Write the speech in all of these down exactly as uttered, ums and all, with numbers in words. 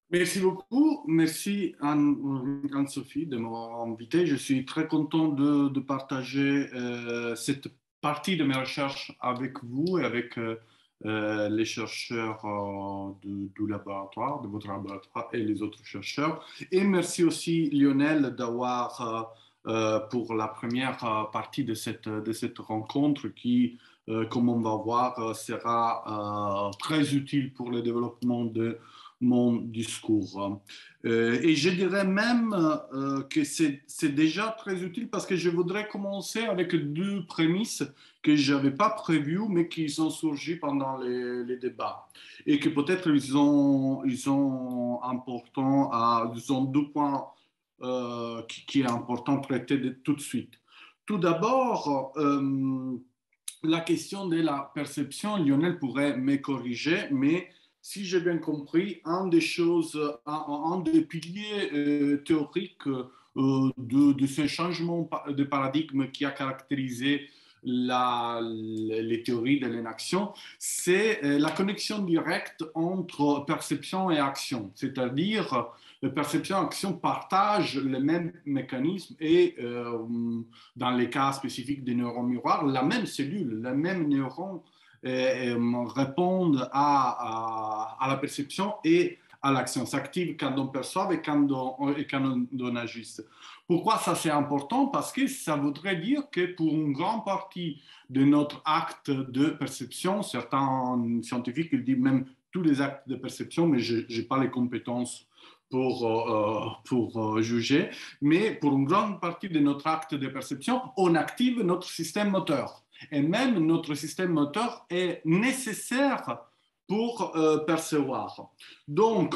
Merci beaucoup. Merci Anne- Anne-Sophie de m'avoir invité. Je suis très content de, de partager euh, cette partie de mes recherches avec vous et avec euh, euh, les chercheurs euh, de- du laboratoire, de votre laboratoire et les autres chercheurs. Et merci aussi Lionel d'avoir, euh, euh, pour la première euh, partie de cette, de cette rencontre qui, euh, comme on va voir, euh, sera euh, très utile pour le développement de mon discours. Euh, et je dirais même euh, que c'est c'est déjà très utile parce que je voudrais commencer avec deux prémices que je n'avais pas prévues, mais qui sont surgies pendant les, les débats. Et que peut-être ils ont, ils sont importants à, ils ont deux points euh, qui, qui est important de traiter de, tout de suite. Tout d'abord, euh, la question de la perception, Lionel pourrait me corriger, mais si j'ai bien compris, un des choses, un, un des piliers euh, théoriques euh, de, de, ce changement de paradigme qui a caractérisé la, les théories de l'inaction, c'est euh, la connexion directe entre perception et action. C'est-à-dire, euh, perception et action partagent le même mécanisme et euh, dans les cas spécifiques des neurones miroirs, la même cellule, le même neuron euh, euh, répondent à, à, à, la perception et à l'action. S'active quand on perçoit et quand on, et quand on, on agisse. Pourquoi ça c'est important? Parce que ça voudrait dire que pour une grande partie de notre acte de perception, certains scientifiques ils disent même tous les actes de perception, mais je n'ai pas les compétences pour, euh, pour euh, juger, mais pour une grande partie de notre acte de perception, on active notre système moteur. Et même notre système moteur est nécessaire pour euh, percevoir. Donc,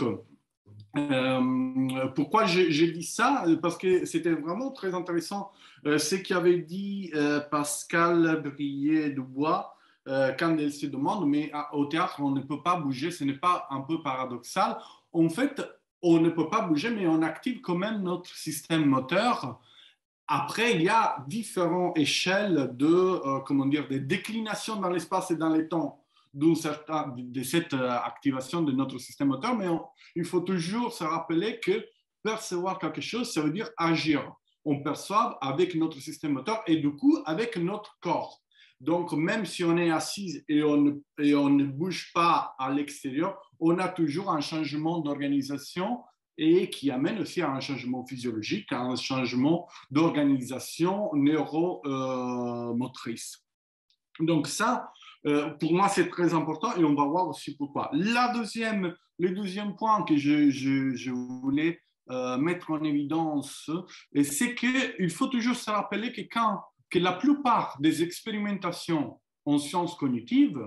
euh, pourquoi j'ai dit ça? Parce que c'était vraiment très intéressant euh, ce qu'avait dit euh, Pascal Brier-Dubois euh, quand elle se demande, mais à, au théâtre, on ne peut pas bouger, ce n'est pas un peu paradoxal. En fait, on ne peut pas bouger, mais on active quand même notre système moteur. Après, il y a différentes échelles de, euh, comment dire, de déclinations dans l'espace et dans le temps certain, de cette euh, activation de notre système moteur, mais on, il faut toujours se rappeler que percevoir quelque chose, ça veut dire agir. On perçoit avec notre système moteur et du coup avec notre corps. Donc, même si on est assis et on, ne, et on ne bouge pas à l'extérieur, on a toujours un changement d'organisation et qui amène aussi à un changement physiologique, à un changement d'organisation neuromotrice. Euh, Donc ça, euh, pour moi, c'est très important et on va voir aussi pourquoi. La deuxième, le deuxième point que je, je, je voulais euh, mettre en évidence, c'est qu'il faut toujours se rappeler que, quand, que la plupart des expérimentations en sciences cognitives,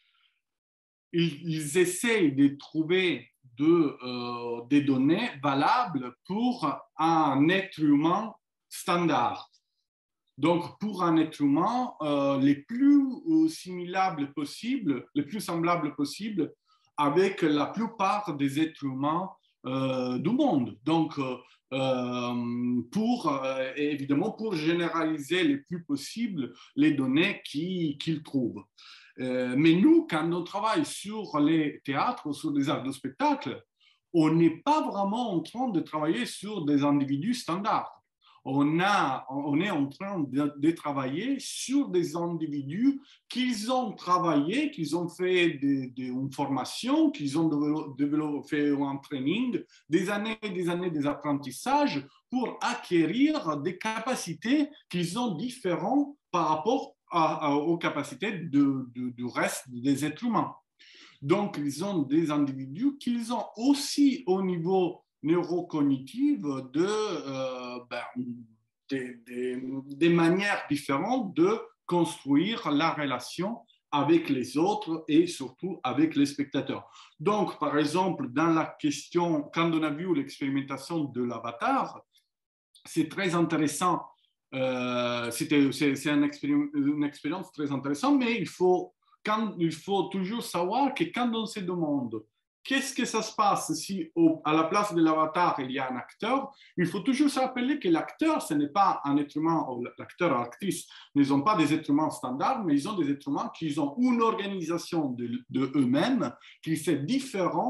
ils, ils essayent de trouver de, euh, des données valables pour un être humain standard. Donc, pour un être humain, euh, les plus euh, similables possibles, les plus semblables possibles avec la plupart des êtres humains euh, du monde. Donc, euh, euh, pour, euh, évidemment, pour généraliser le plus possible les données qu'ils qu trouvent. Euh, mais nous, quand on travaille sur les théâtres, sur les arts de spectacle, on n'est pas vraiment en train de travailler sur des individus standards. On, a, on est en train de, de travailler sur des individus qu'ils ont travaillé, qu'ils ont fait de, de, une formation, qu'ils ont développé, fait un training, des années et des années d'apprentissages pour acquérir des capacités qu'ils ont différentes par rapport à, à, aux capacités de, de, du reste des êtres humains. Donc, ils ont des individus qu'ils ont aussi au niveau neurocognitif de, euh, ben, des, des, des manières différentes de construire la relation avec les autres et surtout avec les spectateurs. Donc, par exemple, dans la question, quand on a vu l'expérimentation de l'avatar, c'est très intéressant. Euh, c'était, c'est, c'est une, expéri- une expérience très intéressante, mais il faut, quand, il faut toujours savoir que quand on se demande qu'est-ce que ça se passe si au, à la place de l'avatar il y a un acteur, il faut toujours se rappeler que l'acteur, ce n'est pas un être humain, l'acteur ou l'actrice ne sont pas des êtres humains standards, mais ils ont des êtres humains qui ont une organisation de, de eux-mêmes qui est différente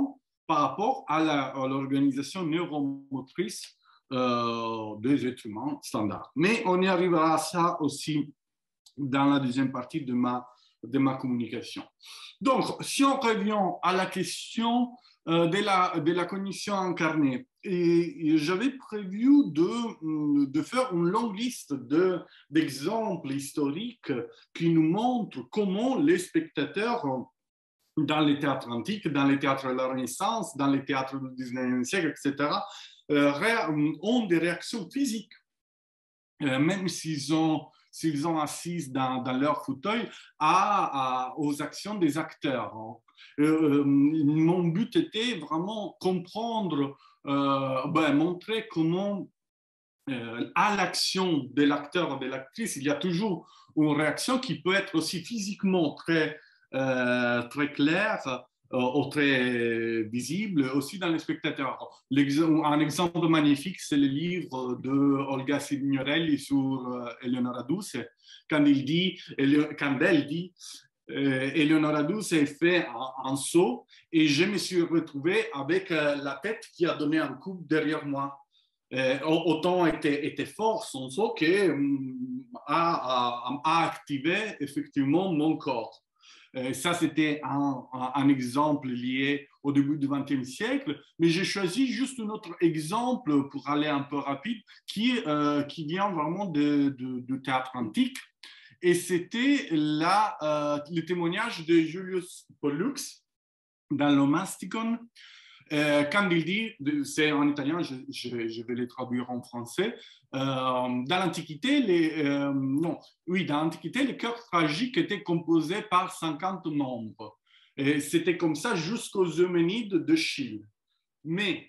par rapport à l'organisation neuromotrice euh, des êtres humains standards. Mais on y arrivera à ça aussi dans la deuxième partie de ma, de ma communication. Donc, si on revient à la question euh, de, la, de la cognition incarnée, et, et j'avais prévu de, de faire une longue liste de, d'exemples historiques qui nous montrent comment les spectateurs dans les théâtres antiques, dans les théâtres de la Renaissance, dans les théâtres du dix-neuvième siècle, et cetera, euh, ont des réactions physiques, euh, même s'ils ont, s'ils ont assis dans, dans leur fauteuil à, à, aux actions des acteurs. Euh, mon but était vraiment comprendre, euh, ben, montrer comment euh, à l'action de l'acteur ou de l'actrice, il y a toujours une réaction qui peut être aussi physiquement très Euh, très clair euh, ou très visible aussi dans les spectateurs. Un exemple magnifique, c'est le livre de Olga Signorelli sur euh, Eleonora Duse, quand, il dit, quand elle dit euh, Eleonora Duse est fait un, un saut et je me suis retrouvé avec euh, la tête qui a donné un coup derrière moi. Euh, autant était, était fort son saut que um, a, a, a activé effectivement mon corps. Euh, ça, c'était un, un, un exemple lié au début du vingtième siècle, mais j'ai choisi juste un autre exemple pour aller un peu rapide qui, euh, qui vient vraiment de, de, du théâtre antique. Et c'était là, euh, le témoignage de Julius Pollux dans l'Omasticon. Euh, quand il dit, c'est en italien, je, je, je vais le traduire en français, euh, dans l'Antiquité, les, euh, non, oui, dans l'Antiquité, les chœurs tragiques étaient composés par cinquante membres. Et c'était comme ça jusqu'aux Eumenides de Chille. Mais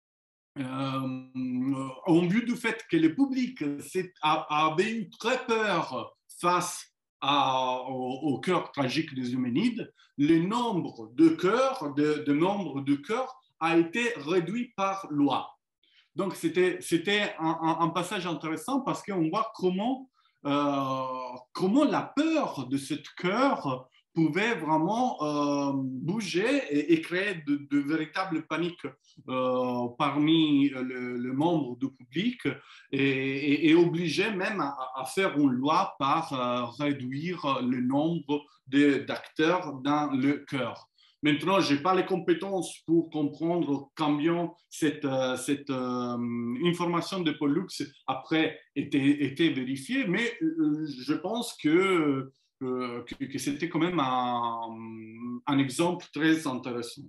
euh, en vue du fait que le public avait eu très peur face à, au, au chœur tragique des Eumenides, le nombre de chœurs, de, de membres de chœur a été réduit par loi. Donc, c'était, c'était un, un, un passage intéressant parce qu'on voit comment, euh, comment la peur de cette chœur pouvait vraiment euh, bouger et, et créer de, de véritables paniques euh, parmi le, le membre du public et, et, et obliger même à, à faire une loi par euh, réduire le nombre de, d'acteurs dans le chœur. Maintenant, je n'ai pas les compétences pour comprendre combien cette, euh, cette euh, information de Pollux après était, était vérifiée, mais euh, je pense que, euh, que, que c'était quand même un, un exemple très intéressant.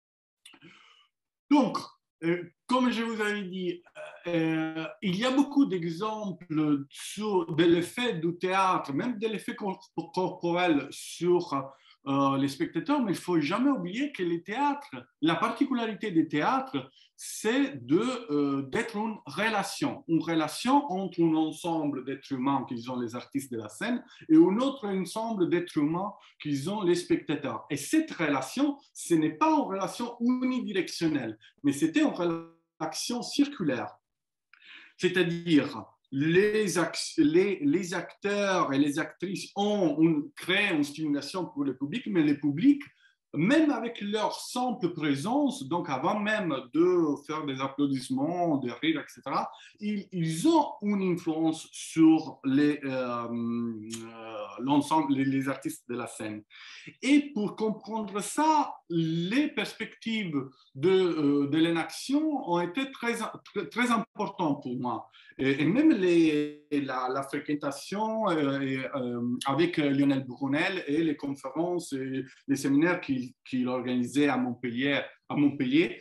Donc, euh, comme je vous avais dit, euh, il y a beaucoup d'exemples sur de l'effet du théâtre, même de l'effet corporel sur euh, les spectateurs, mais il ne faut jamais oublier que les théâtres, la particularité des théâtres, c'est de, euh, d'être une relation, une relation entre un ensemble d'êtres humains qui sont les artistes de la scène et un autre ensemble d'êtres humains qui sont les spectateurs. Et cette relation, ce n'est pas une relation unidirectionnelle, mais c'était une relation circulaire. C'est-à-dire, les, les, les acteurs et les actrices ont une, créé une stimulation pour le public, mais le public, même avec leur simple présence, donc avant même de faire des applaudissements, de rire, et cetera, ils, ils ont une influence sur les, euh, euh, l'ensemble, les, les artistes de la scène. Et pour comprendre ça, les perspectives de, euh, de l'inaction ont été très, très, très importantes pour moi. Et, et même les, la, la fréquentation euh, et, euh, avec Lionel Brunel et les conférences et les séminaires qu'il qu'il organisait à Montpellier, à Montpellier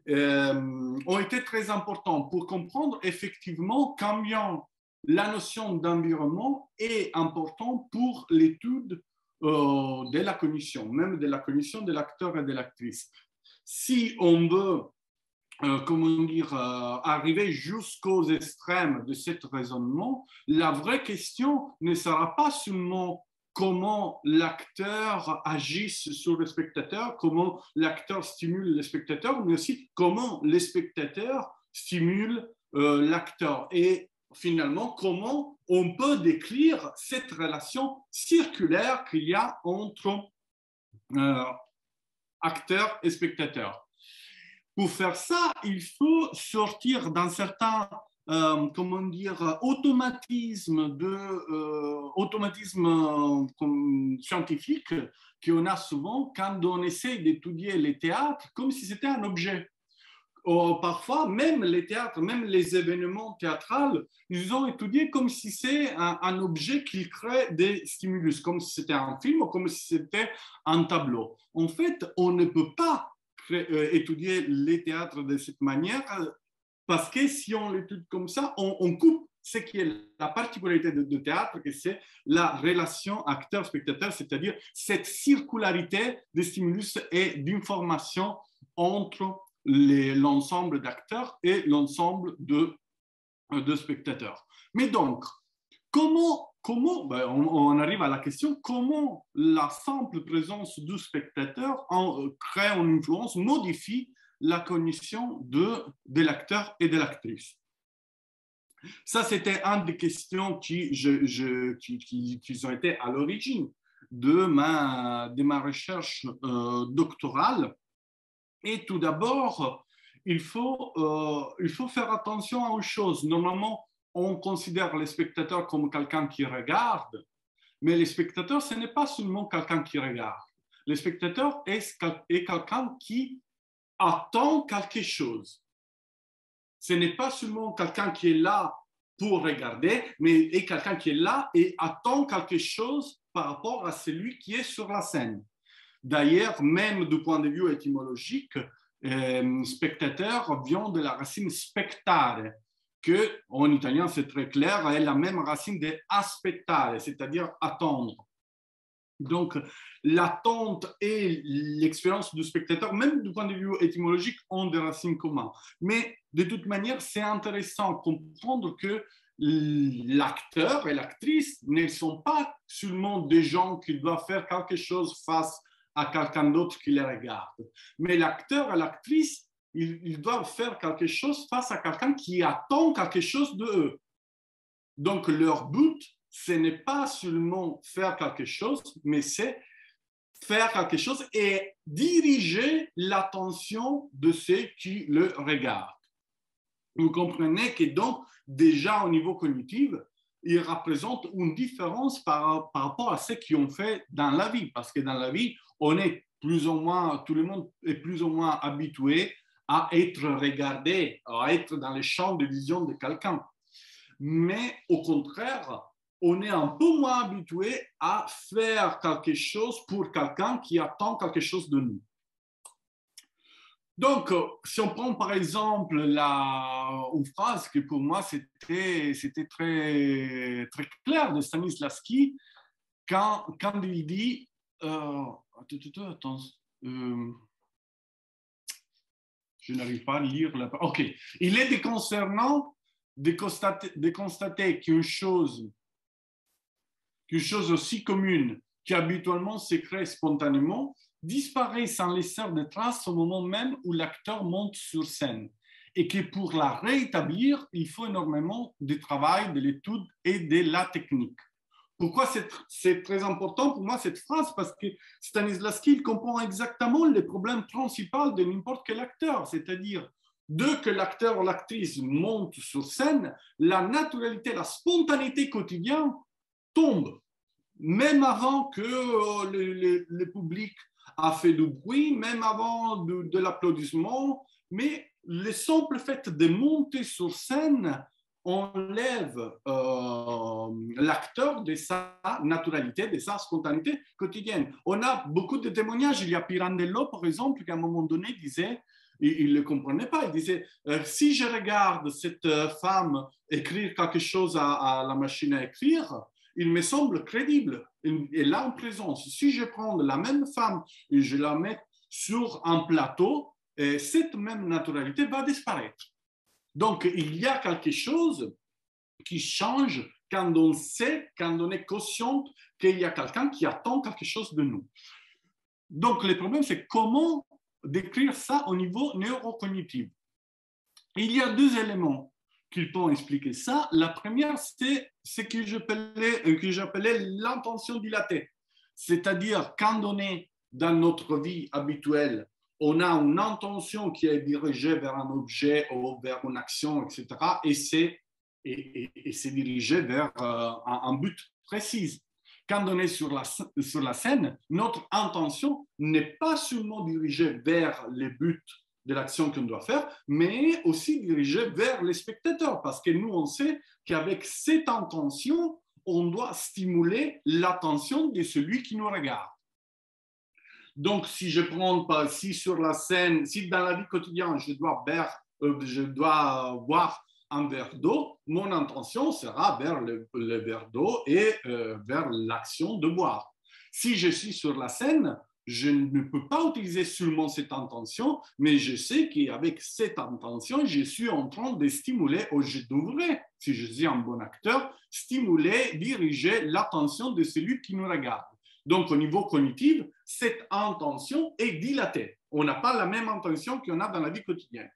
euh, ont été très importants pour comprendre effectivement combien la notion d'environnement est importante pour l'étude euh, de la cognition, même de la cognition de l'acteur et de l'actrice. Si on veut Euh, comment dire, euh, arriver jusqu'aux extrêmes de ce raisonnement, la vraie question ne sera pas seulement comment l'acteur agisse sur le spectateur, comment l'acteur stimule le spectateur, mais aussi comment le spectateur stimule euh, l'acteur. Et finalement, comment on peut décrire cette relation circulaire qu'il y a entre euh, acteur et spectateur. Pour faire ça, il faut sortir d'un certain, euh, comment dire, automatisme, de, euh, automatisme euh, scientifique qu'on a souvent quand on essaie d'étudier les théâtres comme si c'était un objet. Ou parfois, même les théâtres, même les événements théâtraux, ils ont étudié comme si c'était un, un objet qui crée des stimulus, comme si c'était un film ou comme si c'était un tableau. En fait, on ne peut pas créer, euh, étudier les théâtres de cette manière parce que si on l'étudie comme ça, on, on coupe ce qui est la particularité de, de théâtre, que c'est la relation acteur-spectateur, c'est-à-dire cette circularité des stimulus et d'informations entre l'ensemble d'acteurs et l'ensemble de, de spectateurs. Mais donc, comment, comment ben on, on arrive à la question, comment la simple présence du spectateur en, crée une influence, modifie la cognition de, de l'acteur et de l'actrice. Ça, c'était une des questions qui, je, je, qui, qui, qui ont été à l'origine de ma, de ma recherche euh, doctorale. Et tout d'abord, il faut, euh, il faut faire attention à une chose. Normalement, on considère les spectateurs comme quelqu'un qui regarde, mais les spectateurs, ce n'est pas seulement quelqu'un qui regarde. Le spectateur est, est quelqu'un qui attend quelque chose. Ce n'est pas seulement quelqu'un qui est là pour regarder, mais est quelqu'un qui est là et attend quelque chose par rapport à celui qui est sur la scène. D'ailleurs, même du point de vue étymologique, euh, spectateur vient de la racine spectare, que en italien c'est très clair, est la même racine de aspettare, c'est-à-dire attendre. Donc, l'attente et l'expérience du spectateur, même du point de vue étymologique, ont des racines communes. Mais de toute manière, c'est intéressant de comprendre que l'acteur et l'actrice ne sont pas seulement des gens qui doivent faire quelque chose face à quelqu'un d'autre qui les regarde. Mais l'acteur et l'actrice, ils, ils doivent faire quelque chose face à quelqu'un qui attend quelque chose d'eux. Donc, leur but, ce n'est pas seulement faire quelque chose, mais c'est faire quelque chose et diriger l'attention de ceux qui le regardent. Vous comprenez que donc, déjà au niveau cognitif, il représente une différence par, par rapport à ce qu'on fait dans la vie. Parce que dans la vie, on est plus ou moins, tout le monde est plus ou moins habitué à être regardé, à être dans le champ de vision de quelqu'un. Mais au contraire, on est un peu moins habitué à faire quelque chose pour quelqu'un qui attend quelque chose de nous. Donc, si on prend par exemple la, une phrase que pour moi c'était, c'était très, très clair de Stanislavski, quand, quand il dit, euh, attends, attends euh, je n'arrive pas à lire la phrase. Ok, il est déconcernant de constater, de constater qu'une chose, qu'une chose aussi commune qui habituellement se crée spontanément disparaît sans laisser de traces au moment même où l'acteur monte sur scène et que pour la rétablir, il faut énormément de travail, de l'étude et de la technique. Pourquoi c'est très important pour moi cette phrase? Parce que Stanislavski il comprend exactement les problèmes principaux de n'importe quel acteur, c'est-à-dire dès que l'acteur ou l'actrice monte sur scène, la naturalité, la spontanéité quotidienne tombe, même avant que euh, le, le, le public a fait du bruit, même avant de, de l'applaudissement, mais le simple fait de monter sur scène enlève euh, l'acteur de sa naturalité, de sa spontanéité quotidienne. On a beaucoup de témoignages. Il y a Pirandello, par exemple, qui à un moment donné disait, il ne le comprenait pas, il disait, euh, si je regarde cette femme écrire quelque chose à, à la machine à écrire, il me semble crédible. Et là, en présence, si je prends la même femme et je la mets sur un plateau, cette même naturalité va disparaître. Donc, il y a quelque chose qui change quand on sait, quand on est conscient qu'il y a quelqu'un qui attend quelque chose de nous. Donc, le problème, c'est comment décrire ça au niveau neurocognitif. Il y a deux éléments qui peuvent expliquer ça. La première, c'est ce que j'appelais l'intention dilatée. C'est-à-dire, quand on est dans notre vie habituelle, on a une intention qui est dirigée vers un objet ou vers une action, et cetera. Et c'est, et, et, et c'est dirigé vers euh, un, un but précis. Quand on est sur la, sur la scène, notre intention n'est pas seulement dirigée vers les buts de l'action qu'on doit faire, mais aussi dirigée vers les spectateurs, parce que nous, on sait qu'avec cette intention, on doit stimuler l'attention de celui qui nous regarde. Donc, si je prends, si sur la scène, si dans la vie quotidienne, je dois, boire, euh, je dois boire un verre d'eau, mon intention sera vers le, le verre d'eau et euh, vers l'action de boire. Si je suis sur la scène, je ne peux pas utiliser seulement cette intention, mais je sais qu'avec cette intention, je suis en train de stimuler, ou je devrais, si je suis un bon acteur, stimuler, diriger l'attention de celui qui nous regarde. Donc, au niveau cognitif, cette intention est dilatée. On n'a pas la même intention qu'on a dans la vie quotidienne.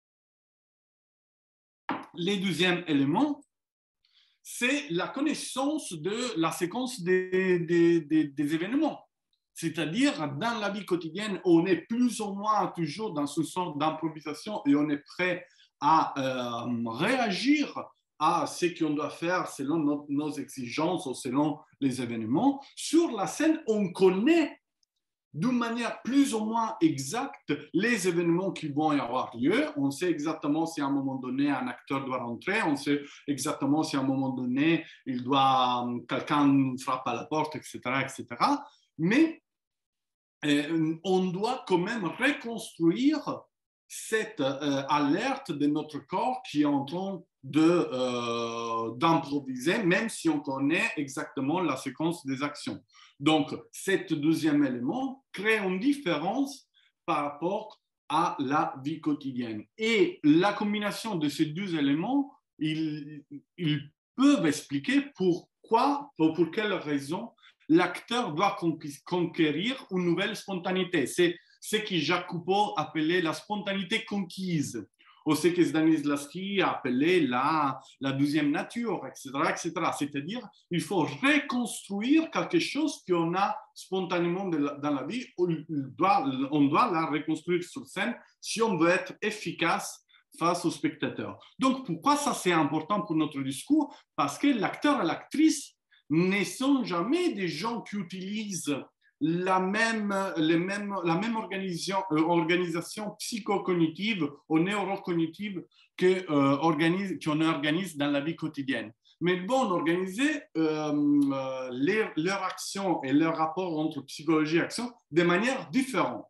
Le deuxième élément, c'est la connaissance de la séquence des, des, des, des événements. C'est-à-dire, dans la vie quotidienne, on est plus ou moins toujours dans une sorte d'improvisation et on est prêt à euh, réagir à ce qu'on doit faire selon nos, nos exigences ou selon les événements. Sur la scène, on connaît d'une manière plus ou moins exacte les événements qui vont y avoir lieu. On sait exactement si à un moment donné un acteur doit rentrer, on sait exactement si à un moment donné il doit, quelqu'un frappe à la porte, et cetera, et cetera. Mais euh, on doit quand même reconstruire cette euh, alerte de notre corps qui est en train de, euh, d'improviser, même si on connaît exactement la séquence des actions. Donc, cet deuxième élément crée une différence par rapport à la vie quotidienne. Et la combinaison de ces deux éléments, ils, ils peuvent expliquer pourquoi, pour, pour quelles raisons l'acteur doit conquérir une nouvelle spontanéité. C'est ce que Jacques Coupeau appelait la spontanéité conquise, ou ce que Stanislavski a appelé la, la deuxième nature, et cetera, et cetera. C'est-à-dire, il faut reconstruire quelque chose qu'on a spontanément dans la vie, on doit, on doit la reconstruire sur scène si on veut être efficace face au spectateur. Donc, pourquoi ça c'est important pour notre discours? Parce que l'acteur et l'actrice ne sont jamais des gens qui utilisent la même, les mêmes, la même organisation, euh, organisation psychocognitive ou neurocognitive que, euh, organise, qu'on organise dans la vie quotidienne. Mais ils vont organiser euh, euh, les, leurs actions et leur rapport entre psychologie et action de manière différente.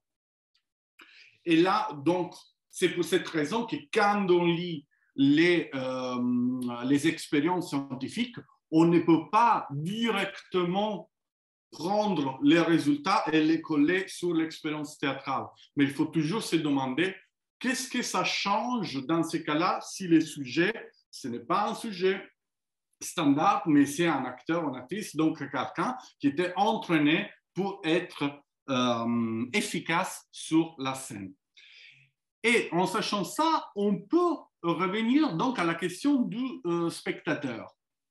Et là, donc, c'est pour cette raison que quand on lit les, euh, les expériences scientifiques, on ne peut pas directement prendre les résultats et les coller sur l'expérience théâtrale. Mais il faut toujours se demander qu'est-ce que ça change dans ces cas-là si le sujet, ce n'est pas un sujet standard, mais c'est un acteur, une actrice, donc quelqu'un qui était entraîné pour être euh, efficace sur la scène. Et en sachant ça, on peut revenir donc à la question du euh, spectateur.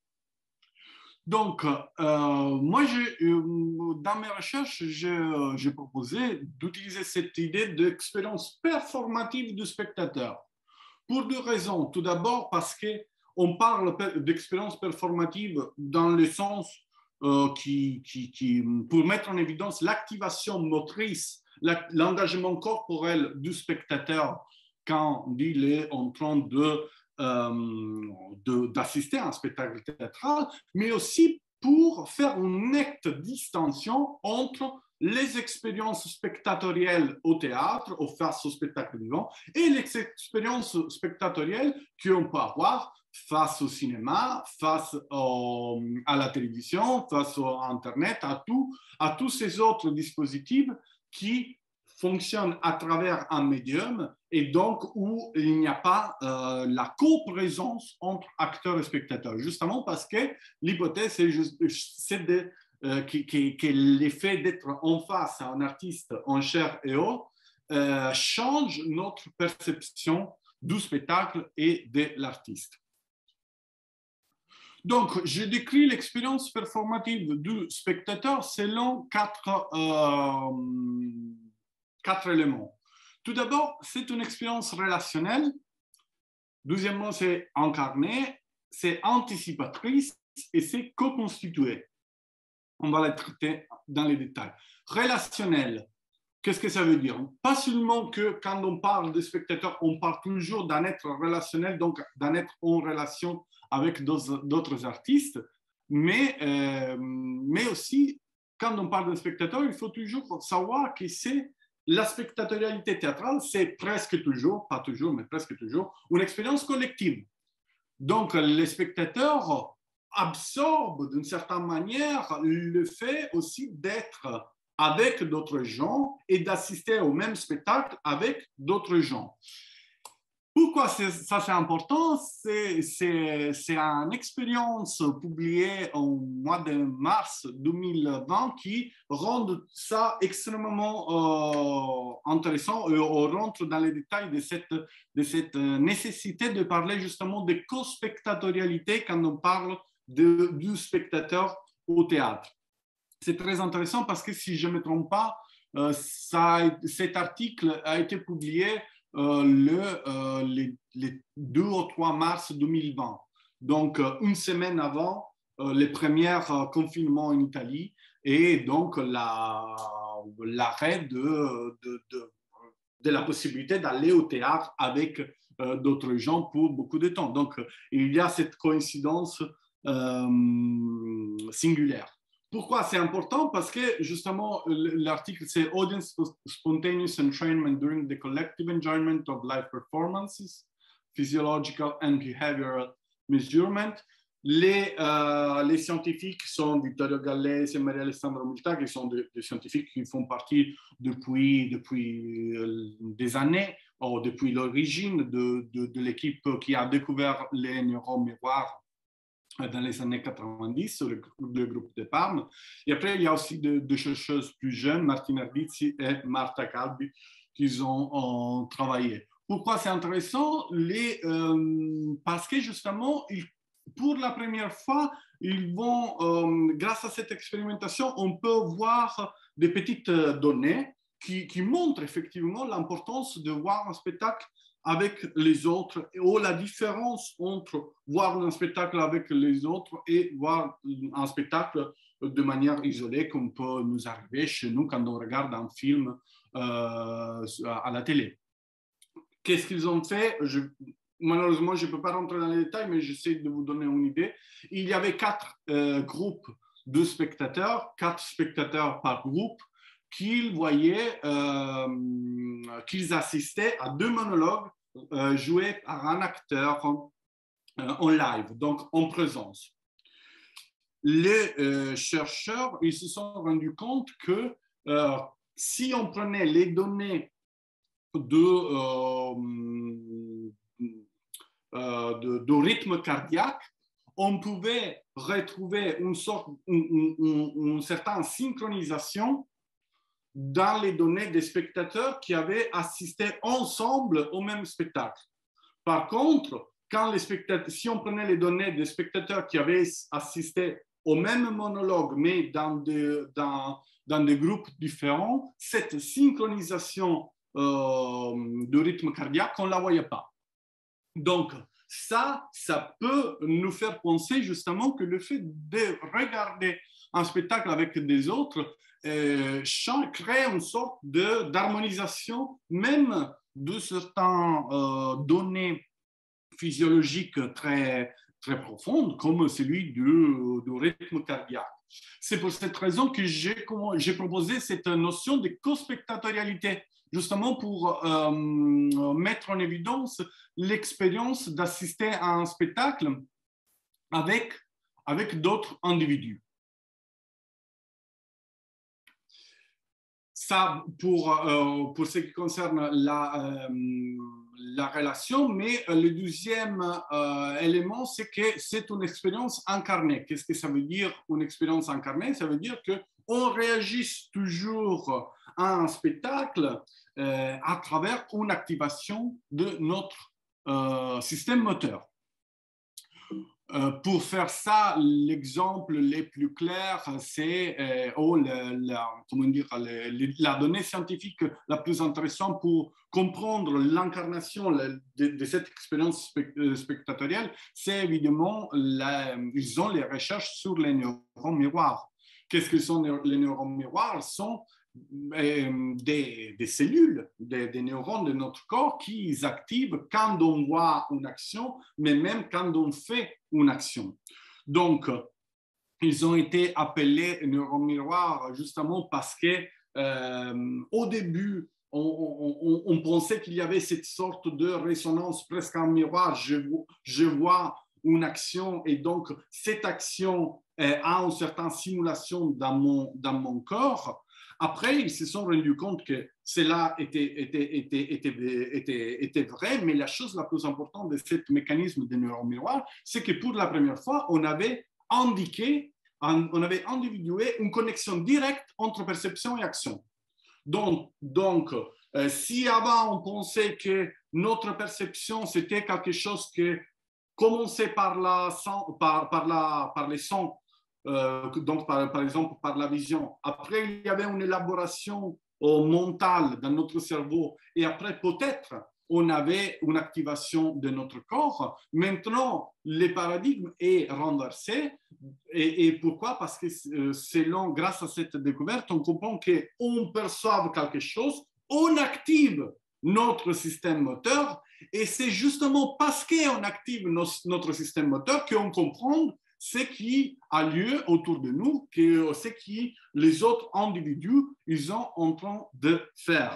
Donc, euh, moi, euh, dans mes recherches, j'ai proposé d'utiliser cette idée d'expérience performative du spectateur. Pour deux raisons. Tout d'abord, parce qu'on parle d'expérience performative dans le sens euh, qui, qui, qui, pour mettre en évidence l'activation motrice, l'engagement corporel du spectateur quand il est en train de Euh, d'assister à un spectacle théâtral, mais aussi pour faire une nette distinction entre les expériences spectatorielles au théâtre, ou face au spectacle vivant, et les expériences spectatorielles qu'on peut avoir face au cinéma, face au, à la télévision, face à Internet, à, tout, à tous ces autres dispositifs qui fonctionne à travers un médium et donc où il n'y a pas euh, la coprésence entre acteurs et spectateurs. Justement parce que l'hypothèse, c'est de, euh, que, que, que l'effet d'être en face à un artiste en chair et os euh, change notre perception du spectacle et de l'artiste. Donc, je décris l'expérience performative du spectateur selon quatre... Euh, quatre éléments. Tout d'abord, c'est une expérience relationnelle. Deuxièmement, c'est incarné, c'est anticipatrice et c'est co-constitué. On va les traiter dans les détails. Relationnel, qu'est-ce que ça veut dire? Pas seulement que quand on parle de spectateurs, on parle toujours d'un être relationnel, donc d'un être en relation avec d'autres artistes, mais, euh, mais aussi, quand on parle d'un spectateur, il faut toujours savoir que c'est la spectatorialité théâtrale, c'est presque toujours, pas toujours, mais presque toujours, une expérience collective. Donc, les spectateurs absorbe d'une certaine manière le fait aussi d'être avec d'autres gens et d'assister au même spectacle avec d'autres gens. Pourquoi ça c'est important? C'est une expérience publiée au mois de mars deux mille vingt qui rend ça extrêmement euh, intéressant et on rentre dans les détails de cette, de cette nécessité de parler justement de co-spectatorialité quand on parle de, du spectateur au théâtre. C'est très intéressant parce que si je ne me trompe pas, euh, ça, cet article a été publié euh, le, euh, les, les deux ou trois mars deux mille vingt, donc euh, une semaine avant euh, les premiers euh, confinements en Italie et donc l'arrêt de, de, de, de la possibilité d'aller au théâtre avec euh, d'autres gens pour beaucoup de temps. Donc, il y a cette coïncidence euh, singulière. Pourquoi c'est important? Parce que justement, l'article c'est Audience Spontaneous Entrainment during the collective enjoyment of live performances, physiological and behavioral measurement. Les, euh, les scientifiques sont Vittorio Gallese et Maria-Alessandra Multa, qui sont des, des scientifiques qui font partie depuis, depuis des années, ou depuis l'origine de, de, de l'équipe qui a découvert les neurones miroirs dans les années quatre-vingt-dix, le, le groupe de Parme. Et après, il y a aussi deux de chercheuses plus jeunes, Martina Ardizzi et Marta Calvi, qui ont, ont travaillé. Pourquoi c'est intéressant? Les, euh, parce que justement, ils, pour la première fois, ils vont, euh, grâce à cette expérimentation, on peut voir des petites données qui, qui montrent effectivement l'importance de voir un spectacle avec les autres, ou la différence entre voir un spectacle avec les autres et voir un spectacle de manière isolée, comme peut nous arriver chez nous quand on regarde un film euh, à la télé. Qu'est-ce qu'ils ont fait? Je, Malheureusement, je ne peux pas rentrer dans les détails, mais j'essaie de vous donner une idée. Il y avait quatre euh, groupes de spectateurs, quatre spectateurs par groupe, qu'ils voyaient, euh, qu'ils assistaient à deux monologues euh, joués par un acteur en, euh, en live, donc en présence. Les euh, chercheurs, ils se sont rendus compte que euh, si on prenait les données de, euh, euh, de, de rythme cardiaque, on pouvait retrouver une, sorte, une, une, une certaine synchronisation dans les données des spectateurs qui avaient assisté ensemble au même spectacle. Par contre, quand les spectateurs, si on prenait les données des spectateurs qui avaient assisté au même monologue, mais dans des, dans, dans des groupes différents, cette synchronisation euh, de rythme cardiaque, on ne la voyait pas. Donc, ça, ça peut nous faire penser justement que le fait de regarder un spectacle avec des autres euh, crée une sorte d'harmonisation même de certaines euh, données physiologiques très, très profondes, comme celui du, du rythme cardiaque. C'est pour cette raison que j'ai proposé cette notion de co-spectatorialité, justement pour euh, mettre en évidence l'expérience d'assister à un spectacle avec, avec d'autres individus. Ça, pour, euh, pour ce qui concerne la, euh, la relation, mais le deuxième euh, élément, c'est que c'est une expérience incarnée. Qu'est-ce que ça veut dire, une expérience incarnée? Ça veut dire qu'on réagisse toujours à un spectacle euh, à travers une activation de notre euh, système moteur. Euh, pour faire ça, l'exemple le plus clair, c'est euh, oh, le, la, comment dire, le, le, la donnée scientifique la plus intéressante pour comprendre l'incarnation de, de cette expérience spectatorielle, c'est évidemment, la, ils ont les recherches sur les neurones miroirs. Qu'est-ce que sont les neurones miroirs? Ce sont euh, des, des cellules, des, des neurones de notre corps qui s'activent quand on voit une action, mais même quand on fait une action. Donc, ils ont été appelés neurones miroirs justement parce que euh, au début, on, on, on pensait qu'il y avait cette sorte de résonance presque en miroir. Je, je vois une action et donc cette action euh, a une certaine simulation dans mon, dans mon corps. Après, ils se sont rendus compte que cela était, était, était, était, était, était vrai, mais la chose la plus importante de ce mécanisme de neurones miroirs, c'est que pour la première fois, on avait indiqué, on avait individué une connexion directe entre perception et action. Donc, donc euh, si avant on pensait que notre perception, c'était quelque chose qui commençait par, la, par, par, la, par les sons, Euh, donc par, par exemple par la vision. Après, il y avait une élaboration euh, mentale dans notre cerveau et après peut-être on avait une activation de notre corps. Maintenant, le paradigme est renversé. Et, et pourquoi? Parce que euh, selon, grâce à cette découverte, on comprend qu'on perçoit quelque chose, on active notre système moteur et c'est justement parce qu'on active nos, notre système moteur qu'on comprend ce qui a lieu autour de nous, ce que les autres individus ils sont en train de faire.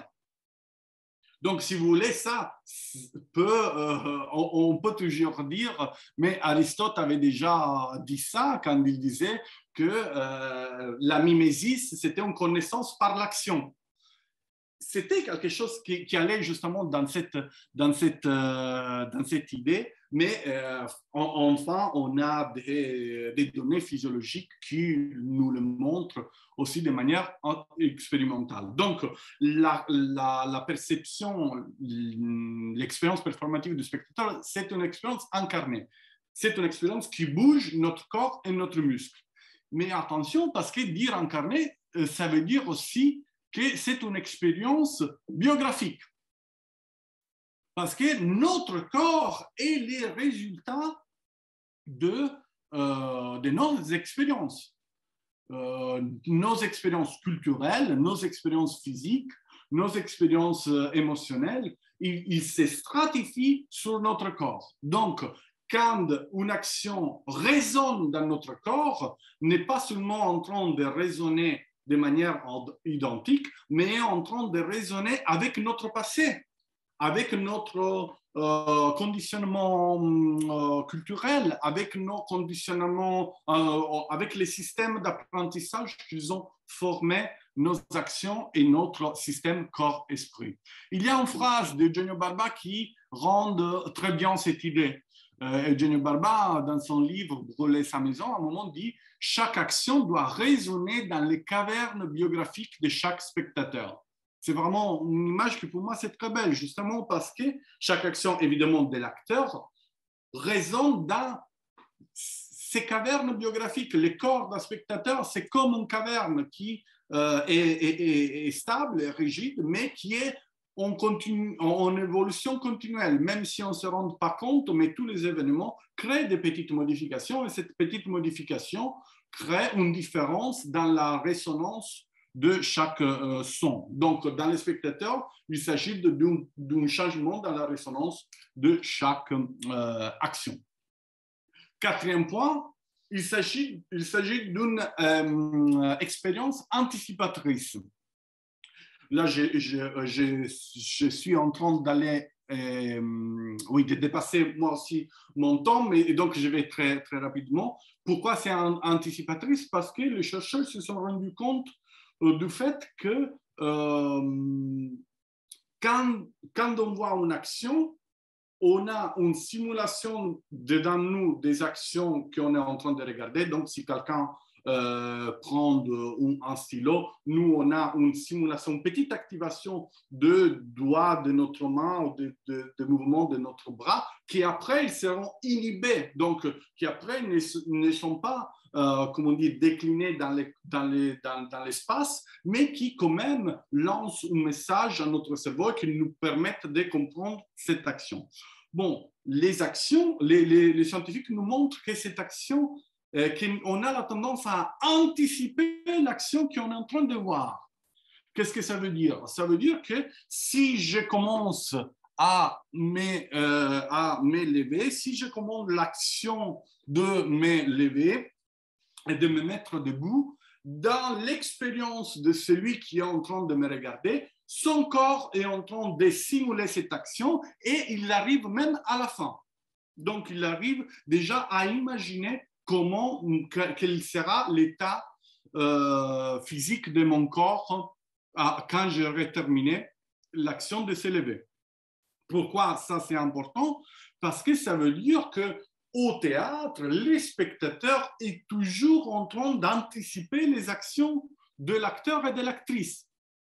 Donc, si vous voulez, ça peut, euh, on, on peut toujours dire, mais Aristote avait déjà dit ça quand il disait que euh, la mimésis, c'était une connaissance par l'action. C'était quelque chose qui, qui allait justement dans cette, dans cette, euh, dans cette idée, mais euh, enfin, on a des, des données physiologiques qui nous le montrent aussi de manière expérimentale. Donc, la, la, la perception, l'expérience performative du spectateur, c'est une expérience incarnée. C'est une expérience qui bouge notre corps et notre muscle. Mais attention, parce que dire incarné, ça veut dire aussi que c'est une expérience biographique. Parce que notre corps est le résultat de, euh, de nos expériences. Euh, nos expériences culturelles, nos expériences physiques, nos expériences euh, émotionnelles, ils, ils se stratifient sur notre corps. Donc, quand une action résonne dans notre corps, n'est pas seulement en train de résonner de manière identique, mais en train de raisonner avec notre passé, avec notre euh, conditionnement euh, culturel, avec nos conditionnements, euh, avec les systèmes d'apprentissage qu'ils ont formé nos actions et notre système corps-esprit. Il y a une phrase d'Eugenio Barba qui rend très bien cette idée. Euh, Eugenio Barba, dans son livre Brûler sa maison, à un moment dit « Chaque action doit résonner dans les cavernes biographiques de chaque spectateur ». C'est vraiment une image qui pour moi c'est très belle, justement parce que chaque action, évidemment, de l'acteur résonne dans ces cavernes biographiques. Le corps d'un spectateur, c'est comme une caverne qui euh, est, est, est stable, est rigide, mais qui est en, continu, en évolution continuelle, même si on ne se rend pas compte, mais tous les événements créent des petites modifications et cette petite modification crée une différence dans la résonance de chaque euh, son. Donc, dans les spectateurs, il s'agit d'un changement dans la résonance de chaque euh, action. Quatrième point, il s'agit d'une euh, expérience anticipatrice. Là, je, je, je, je suis en train d'aller, euh, oui, de dépasser moi aussi mon temps, mais donc je vais très, très rapidement. Pourquoi c'est anticipatrice? Parce que les chercheurs se sont rendus compte euh, du fait que euh, quand, quand on voit une action, on a une simulation dedans nous des actions qu'on est en train de regarder. Donc, si quelqu'un euh, prendre un, un stylo, nous, on a une simulation, une petite activation de doigts de notre main ou de, de, de mouvements de notre bras qui après, ils seront inhibés, donc qui après ne, ne sont pas, euh, comment dire, déclinés dans, les, dans, les, dans, dans l'espace, mais qui quand même lancent un message à notre cerveau qui nous permettent de comprendre cette action. Bon, les actions, les, les, les scientifiques nous montrent que cette action, euh, qu'on a la tendance à anticiper l'action qu'on est en train de voir. Qu'est-ce que ça veut dire? Ça veut dire que si je commence à me, euh, à me lever, si je commande l'action de me lever et de me mettre debout, dans l'expérience de celui qui est en train de me regarder, son corps est en train de simuler cette action et il arrive même à la fin. Donc, il arrive déjà à imaginer comment, quel sera l'état euh, physique de mon corps quand j'aurai terminé l'action de se lever. Pourquoi ça c'est important? Parce que ça veut dire qu'au théâtre, le spectateur est toujours en train d'anticiper les actions de l'acteur et de l'actrice.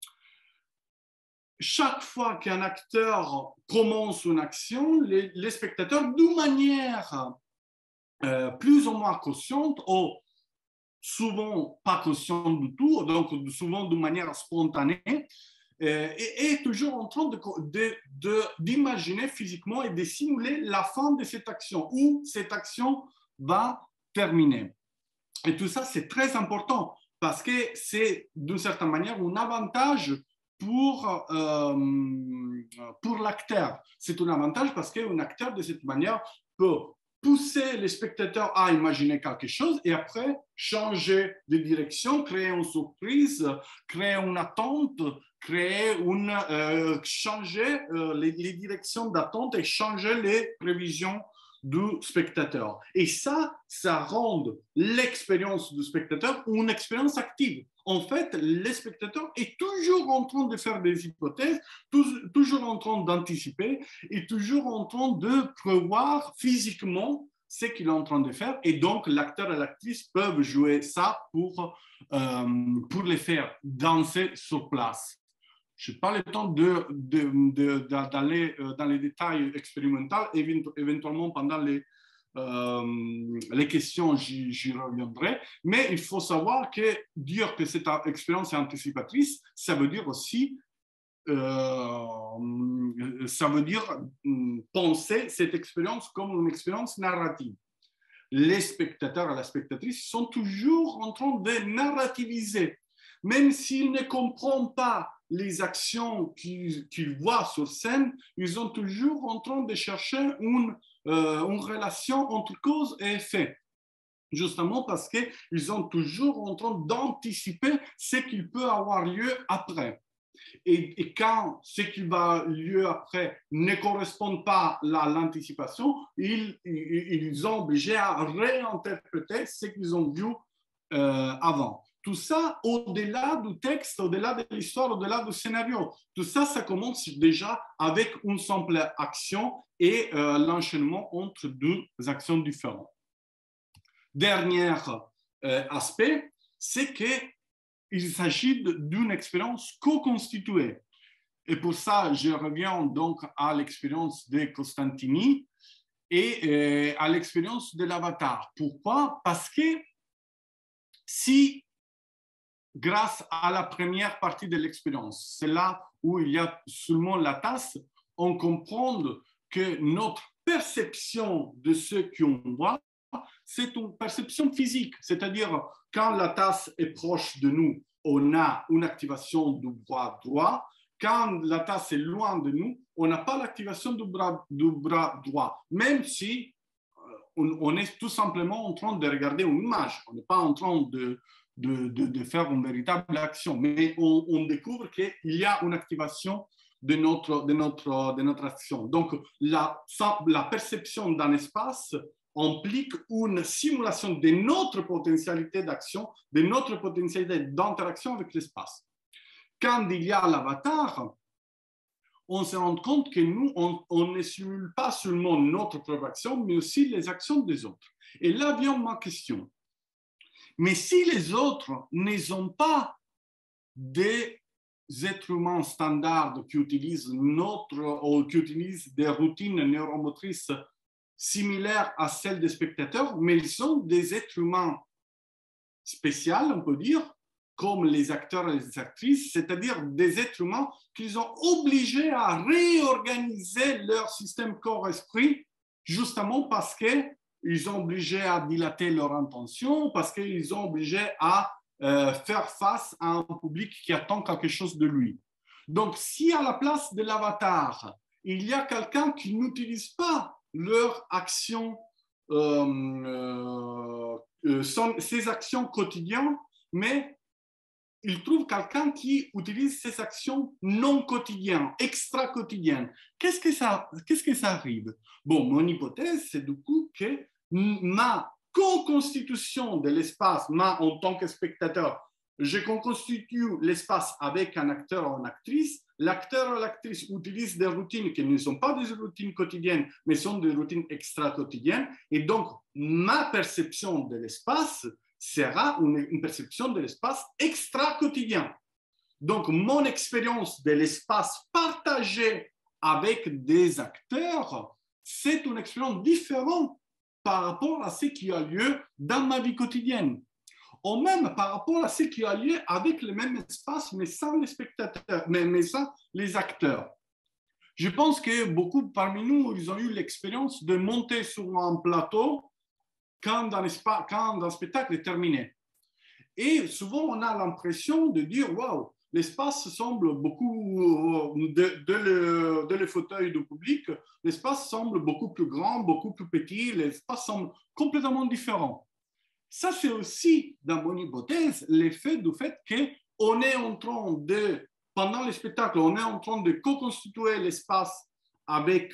Chaque fois qu'un acteur commence une action, les, les spectateurs, d'une manière euh, plus ou moins consciente, ou souvent pas consciente du tout, donc souvent d'une manière spontanée, euh, est, est toujours en train de, de, de, d'imaginer physiquement et de simuler la fin de cette action, où cette action va terminer. Et tout ça, c'est très important parce que c'est d'une certaine manière un avantage pour, euh, pour l'acteur. C'est un avantage parce qu'un acteur, de cette manière, peut pousser les spectateurs à imaginer quelque chose et après changer de direction, créer une surprise, créer une attente, créer une, euh, changer euh, les, les directions d'attente et changer les prévisions du spectateur. Et ça, ça rend l'expérience du spectateur une expérience active. En fait, le spectateur est toujours en train de faire des hypothèses, toujours en train d'anticiper et toujours en train de prévoir physiquement ce qu'il est en train de faire. Et donc, l'acteur et l'actrice peuvent jouer ça pour, euh, pour les faire danser sur place. Je n'ai pas le temps de, de, de, d'aller dans les détails expérimentaux. Éventuellement, pendant les, euh, les questions, j'y, j'y reviendrai. Mais il faut savoir que dire que cette expérience est anticipatrice, ça veut dire aussi, euh, ça veut dire penser cette expérience comme une expérience narrative. Les spectateurs et la spectatrice sont toujours en train de narrativiser. Même s'ils ne comprennent pas les actions qu'ils, qu'ils voient sur scène, ils sont toujours en train de chercher une, euh, une relation entre cause et effet. Justement parce qu'ils sont toujours en train d'anticiper ce qui peut avoir lieu après. Et, et quand ce qui va lieu après ne correspond pas à l'anticipation, ils, ils, ils sont obligés à réinterpréter ce qu'ils ont vu euh, avant. Tout ça, au-delà du texte, au-delà de l'histoire, au-delà du scénario. Tout ça, ça commence déjà avec une simple action et euh, l'enchaînement entre deux actions différentes. Dernier euh, aspect, c'est qu'il s'agit d'une expérience co-constituée. Et pour ça, je reviens donc à l'expérience de Costantini et euh, à l'expérience de l'avatar. Pourquoi? Parce que si grâce à la première partie de l'expérience, c'est là où il y a seulement la tasse, on comprend que notre perception de ce qu'on voit, c'est une perception physique, c'est-à-dire quand la tasse est proche de nous, on a une activation du bras droit, quand la tasse est loin de nous, on n'a pas l'activation du bras, du bras droit, même si on, on est tout simplement en train de regarder une image, on n'est pas en train de De, de, de faire une véritable action. Mais on, on découvre qu'il y a une activation de notre, de notre, de notre action. Donc, la, la perception d'un espace implique une simulation de notre potentialité d'action, de notre potentialité d'interaction avec l'espace. Quand il y a l'avatar, on se rend compte que nous, on, on ne simule pas seulement notre propre action, mais aussi les actions des autres. Et là vient ma question. Mais si les autres ne sont pas des êtres humains standards qui utilisent, notre, ou qui utilisent des routines neuromotrices similaires à celles des spectateurs, mais ils sont des êtres humains spéciaux, on peut dire, comme les acteurs et les actrices, c'est-à-dire des êtres humains qui sont obligés à réorganiser leur système corps-esprit, justement parce qu'ils sont obligés à dilater leur intention, parce qu'ils sont obligés à euh, faire face à un public qui attend quelque chose de lui. Donc, si à la place de l'avatar, il y a quelqu'un qui n'utilise pas leur action, euh, euh, son, ses actions quotidiennes, mais il trouve quelqu'un qui utilise ces actions non quotidiennes, extra-quotidiennes. Qu'est-ce que ça, qu'est-ce que ça arrive? Bon, mon hypothèse, c'est du coup que ma co-constitution de l'espace, ma en tant que spectateur, je constitue l'espace avec un acteur ou une actrice. L'acteur ou l'actrice utilise des routines qui ne sont pas des routines quotidiennes, mais sont des routines extra-quotidiennes. Et donc, ma perception de l'espace sera une, une perception de l'espace extra-quotidien. Donc, mon expérience de l'espace partagé avec des acteurs, c'est une expérience différente par rapport à ce qui a lieu dans ma vie quotidienne. Ou même par rapport à ce qui a lieu avec le même espace, mais sans les spectateurs, mais, mais sans les acteurs. Je pense que beaucoup parmi nous, ils ont eu l'expérience de monter sur un plateau quand un, quand un spectacle est terminé. Et souvent, on a l'impression de dire, waouh, l'espace semble beaucoup, de, de, le, de le fauteuil du public, l'espace semble beaucoup plus grand, beaucoup plus petit, l'espace semble complètement différent. Ça, c'est aussi, dans mon hypothèse, l'effet du fait qu'on est en train de, pendant le spectacle, on est en train de co-constituer l'espace avec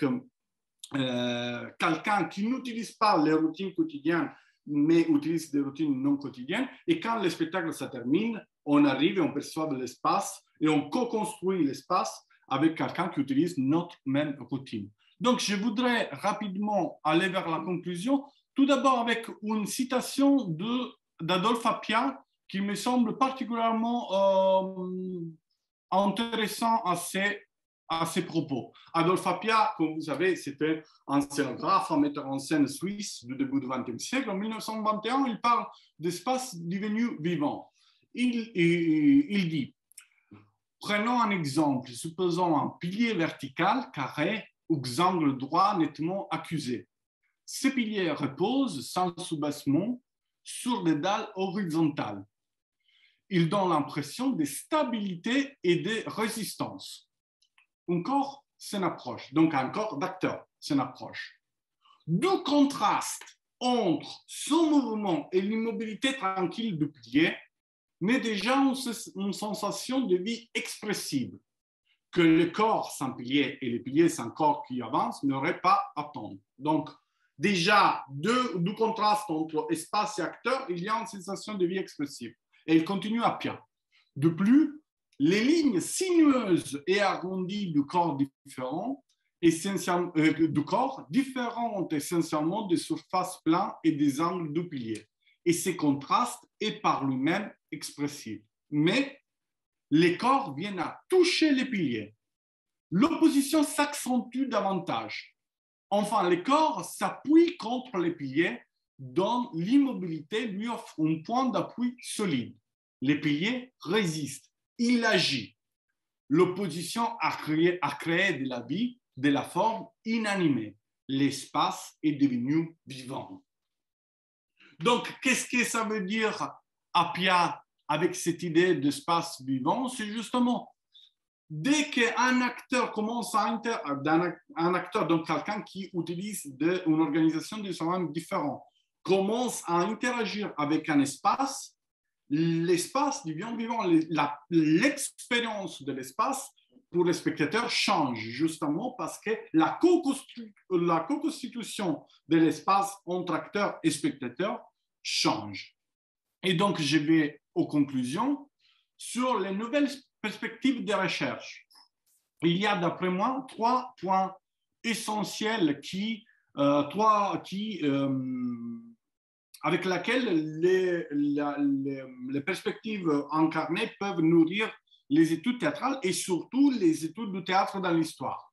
euh, quelqu'un qui n'utilise pas les routines quotidiennes, mais utilise des routines non quotidiennes. Et quand le spectacle se termine, on arrive et on perçoit de l'espace et on co-construit l'espace avec quelqu'un qui utilise notre même routine. Donc, je voudrais rapidement aller vers la conclusion. Tout d'abord avec une citation d'Adolphe Appia qui me semble particulièrement euh, intéressant à ces, à ces propos. Adolphe Appia, comme vous savez, c'était un scénographe, un metteur en scène suisse du début du vingtième siècle. En mille neuf cent vingt et un, il parle d'espace devenu vivant. Il, il, il dit, prenons un exemple, supposons un pilier vertical, carré, aux angles droits nettement accusés. Ces piliers reposent sans soubassement sur des dalles horizontales. Ils donnent l'impression de stabilité et de résistance. Un corps s'en approche, donc un corps d'acteur s'en approche. Du contraste entre son mouvement et l'immobilité tranquille du pilier, mais déjà une sensation de vie expressive que le corps sans pilier et le pilier sans corps qui avance n'auraient pas à attendre. Donc, déjà, de, du contraste entre espace et acteur, il y a une sensation de vie expressive. Et il continue à Appia. De plus, les lignes sinueuses et arrondies du corps différent, euh, du corps différentes essentiellement des surfaces planes et des angles du pilier. Et ces contrastes est par lui-même expressif. Mais les corps viennent à toucher les piliers. L'opposition s'accentue davantage. Enfin, le corps s'appuie contre les piliers dont l'immobilité lui offre un point d'appui solide. Les piliers résistent, il agit. L'opposition a créé, a créé de la vie, de la forme inanimée. L'espace est devenu vivant. Donc, qu'est-ce que ça veut dire, Appia, avec cette idée d'espace vivant? C'est justement, dès qu'un acteur commence à inter... un acteur, donc quelqu'un qui utilise de, une organisation de son différente, commence à interagir avec un espace, l'espace devient vivant. L'expérience de l'espace pour les spectateurs change, justement parce que la co-constitution de l'espace entre acteurs et spectateurs change. Et donc, je vais aux conclusions sur les nouvelles perspectives de recherche. Il y a, d'après moi, trois points essentiels qui, euh, trois, qui euh, avec laquelle les, la, les, les perspectives incarnées peuvent nourrir les études théâtrales et surtout les études du théâtre dans l'histoire.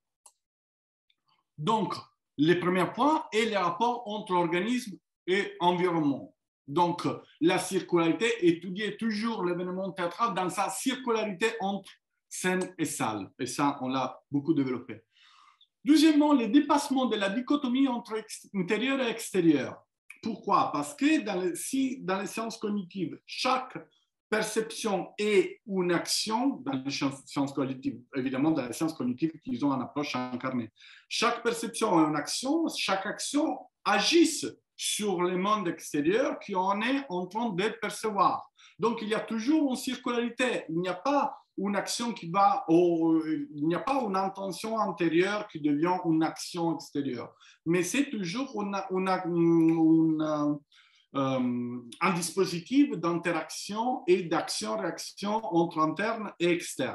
Donc, le premier point est le rapport entre organisme et environnement. Donc, la circularité, étudier toujours l'événement théâtral dans sa circularité entre scène et salle. Et ça, on l'a beaucoup développé. Deuxièmement, le dépassement de la dichotomie entre intérieur et extérieur. Pourquoi? Parce que dans les, si dans les sciences cognitives, chaque perception est une action, dans les sciences cognitives, évidemment, dans les sciences cognitives qui ont une approche incarnée, chaque perception est une action, chaque action agisse sur le monde extérieur qu'on est en train de percevoir. Donc, il y a toujours une circularité. Il n'y a pas une action qui va, au, il n'y a pas une intention intérieure qui devient une action extérieure. Mais c'est toujours une, une, une, euh, un dispositif d'interaction et d'action-réaction entre interne et externe.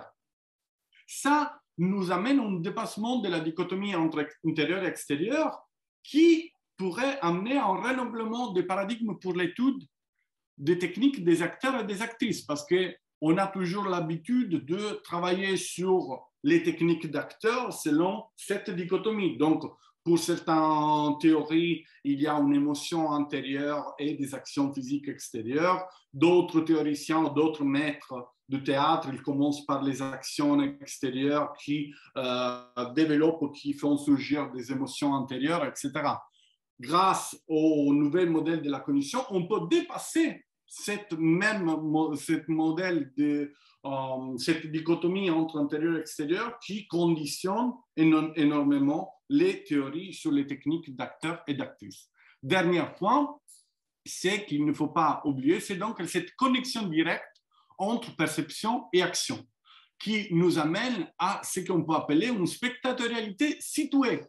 Ça nous amène à un dépassement de la dichotomie entre intérieur et extérieur qui pourrait amener à un renouvellement des paradigmes pour l'étude des techniques des acteurs et des actrices, parce qu'on a toujours l'habitude de travailler sur les techniques d'acteurs selon cette dichotomie. Donc, pour certaines théories, il y a une émotion intérieure et des actions physiques extérieures. D'autres théoriciens, d'autres maîtres de théâtre, ils commencent par les actions extérieures qui euh, développent ou qui font surgir des émotions intérieures, et cetera. Grâce au nouvel modèle de la cognition, on peut dépasser cette même cette modèle de euh, cette dichotomie entre intérieur et extérieur qui conditionne énormément les théories sur les techniques d'acteurs et d'actrices. Dernier point, c'est qu'il ne faut pas oublier, c'est donc cette connexion directe entre perception et action qui nous amène à ce qu'on peut appeler une spectatorialité située.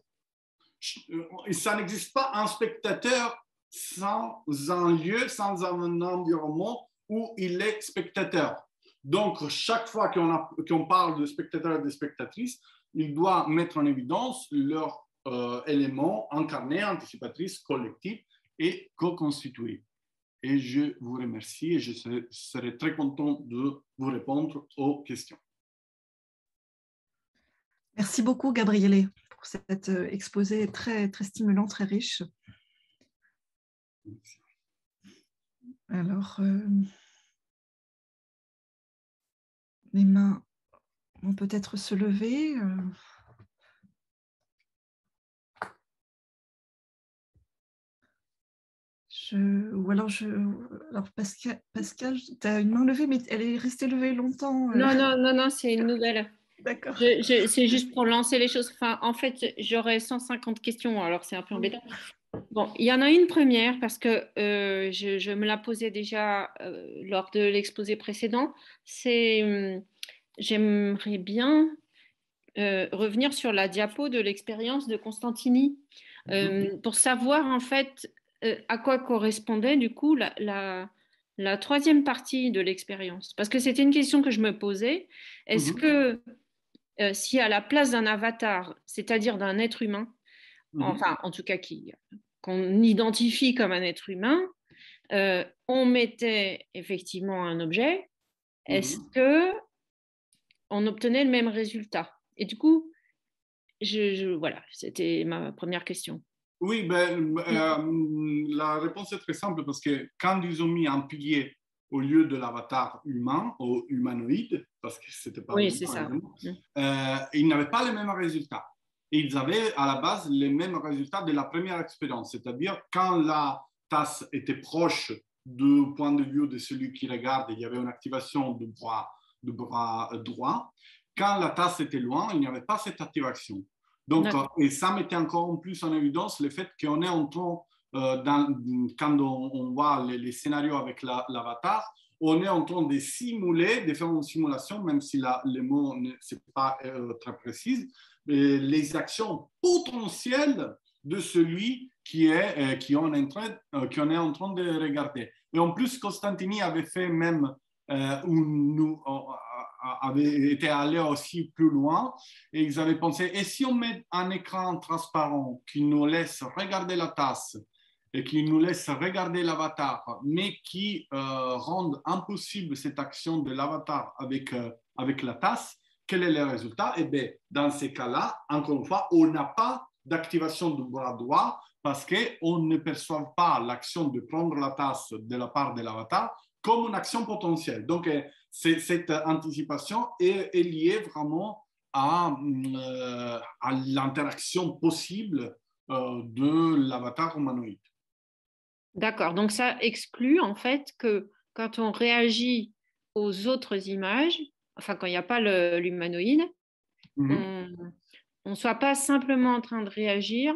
Ça n'existe pas un spectateur sans un lieu, sans un environnement où il est spectateur. Donc, chaque fois qu'on a, qu'on parle de spectateurs et de spectatrices, il doit mettre en évidence leurs euh, éléments incarnés, anticipatrices, collectifs et co-constitués. Et je vous remercie et je serai, serai très content de vous répondre aux questions. Merci beaucoup, Gabriele, pour cet exposé très, très stimulant, très riche. Merci. Alors, euh, les mains vont peut-être se lever. Euh, je, ou alors, je, alors Pascal, Pascal tu as une main levée, mais elle est restée levée longtemps. Euh. Non, non, non, non, c'est une nouvelle. D'accord. Je, je, c'est juste pour lancer les choses. Enfin, en fait, j'aurais cent cinquante questions, alors c'est un peu embêtant. Bon, il y en a une première parce que euh, je, je me la posais déjà euh, lors de l'exposé précédent. C'est, euh, j'aimerais bien euh, revenir sur la diapo de l'expérience de Constantini euh, pour savoir en fait euh, à quoi correspondait du coup la, la, la troisième partie de l'expérience. Parce que c'était une question que je me posais. Est-ce Mm-hmm. que euh, si à la place d'un avatar, c'est-à-dire d'un être humain, mm-hmm. enfin en tout cas qui, qu'on identifie comme un être humain, euh, on mettait effectivement un objet, est-ce mm-hmm. que on obtenait le même résultat? Et du coup, je, je, voilà, c'était ma première question. Oui, ben, euh, la réponse est très simple parce que quand ils ont mis un pilier au lieu de l'avatar humain ou humanoïde, parce que c'était pas oui, humain, c'est ça. Euh, ils n'avaient pas les mêmes résultats. Ils avaient à la base les mêmes résultats de la première expérience, c'est-à-dire quand la tasse était proche du point de vue de celui qui regarde, il y avait une activation du bras, du bras droit. Quand la tasse était loin, il n'y avait pas cette activation. Donc, et ça mettait encore en plus en évidence le fait qu'on est en train, euh, dans, quand on, on voit les, les scénarios avec la, l'avatar, on est en train de simuler, de faire une simulation, même si la, le mot n'est pas euh, très précis, mais les actions potentielles de celui qui est, euh, qui on est en train, euh, qu'on est en train de regarder. Et en plus, Constantini avait fait même euh, une, avait été allé aussi plus loin et ils avaient pensé, et si on met un écran transparent qui nous laisse regarder la tasse et qui nous laisse regarder l'avatar, mais qui euh, rendent impossible cette action de l'avatar avec, euh, avec la tasse, quel est le résultat? Eh bien, dans ces cas-là, encore une fois, on n'a pas d'activation du bras droit parce qu'on ne perçoit pas l'action de prendre la tasse de la part de l'avatar comme une action potentielle. Donc, cette anticipation est, est liée vraiment à, euh, à l'interaction possible euh, de l'avatar humanoïde. D'accord, donc ça exclut en fait que quand on réagit aux autres images, enfin quand il n'y a pas l'humanoïde, mm-hmm. on ne soit pas simplement en train de réagir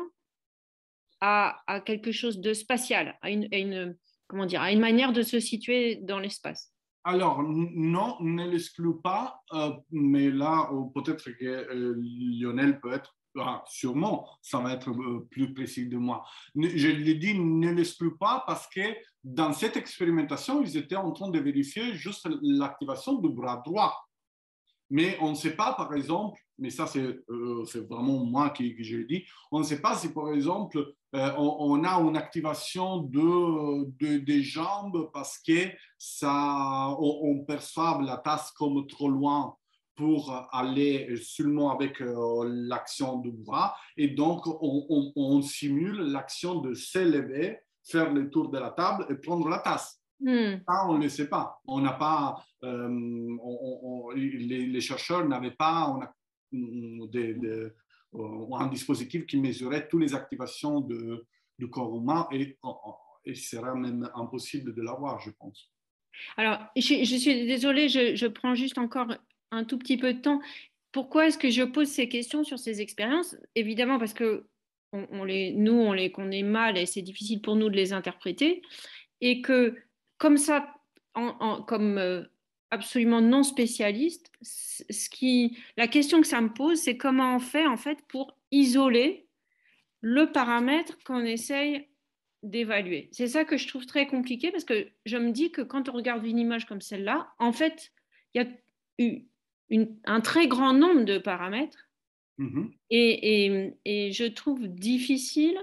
à, à quelque chose de spatial, à une, à une, comment dire, à une manière de se situer dans l'espace. Alors, non, ne l'exclut pas, euh, mais là, peut-être que euh, Lionel peut être, ah, sûrement, ça va être euh, plus précis de moi. Je l'ai dit, ne l'exclut pas parce que dans cette expérimentation, ils étaient en train de vérifier juste l'activation du bras droit. Mais on ne sait pas, par exemple, mais ça c'est euh, vraiment moi qui, qui je le dis, on ne sait pas si, par exemple, euh, on, on a une activation de, de, des jambes parce que ça, on, on perçoit la tasse comme trop loin pour aller seulement avec euh, l'action du bras. Et donc, on, on, on simule l'action de s'élever, faire le tour de la table et prendre la tasse. Hmm. Ça, on ne le sait pas. On n'a pas, euh, on, on, les, les chercheurs n'avaient pas on a, de, de, euh, un dispositif qui mesurait toutes les activations de, du corps humain et il serait même impossible de l'avoir, je pense. Alors, je, je suis désolée, je, je prends juste encore un tout petit peu de temps. Pourquoi est-ce que je pose ces questions sur ces expériences? Évidemment, parce que on, on les, nous, on les connaît mal et c'est difficile pour nous de les interpréter. Et que, comme ça, en, en, comme euh, absolument non spécialiste, ce qui, la question que ça me pose, c'est comment on fait en fait pour isoler le paramètre qu'on essaye d'évaluer. C'est ça que je trouve très compliqué parce que je me dis que quand on regarde une image comme celle-là, en fait, il y a eu une, un très grand nombre de paramètres mm-hmm. et, et, et je trouve difficile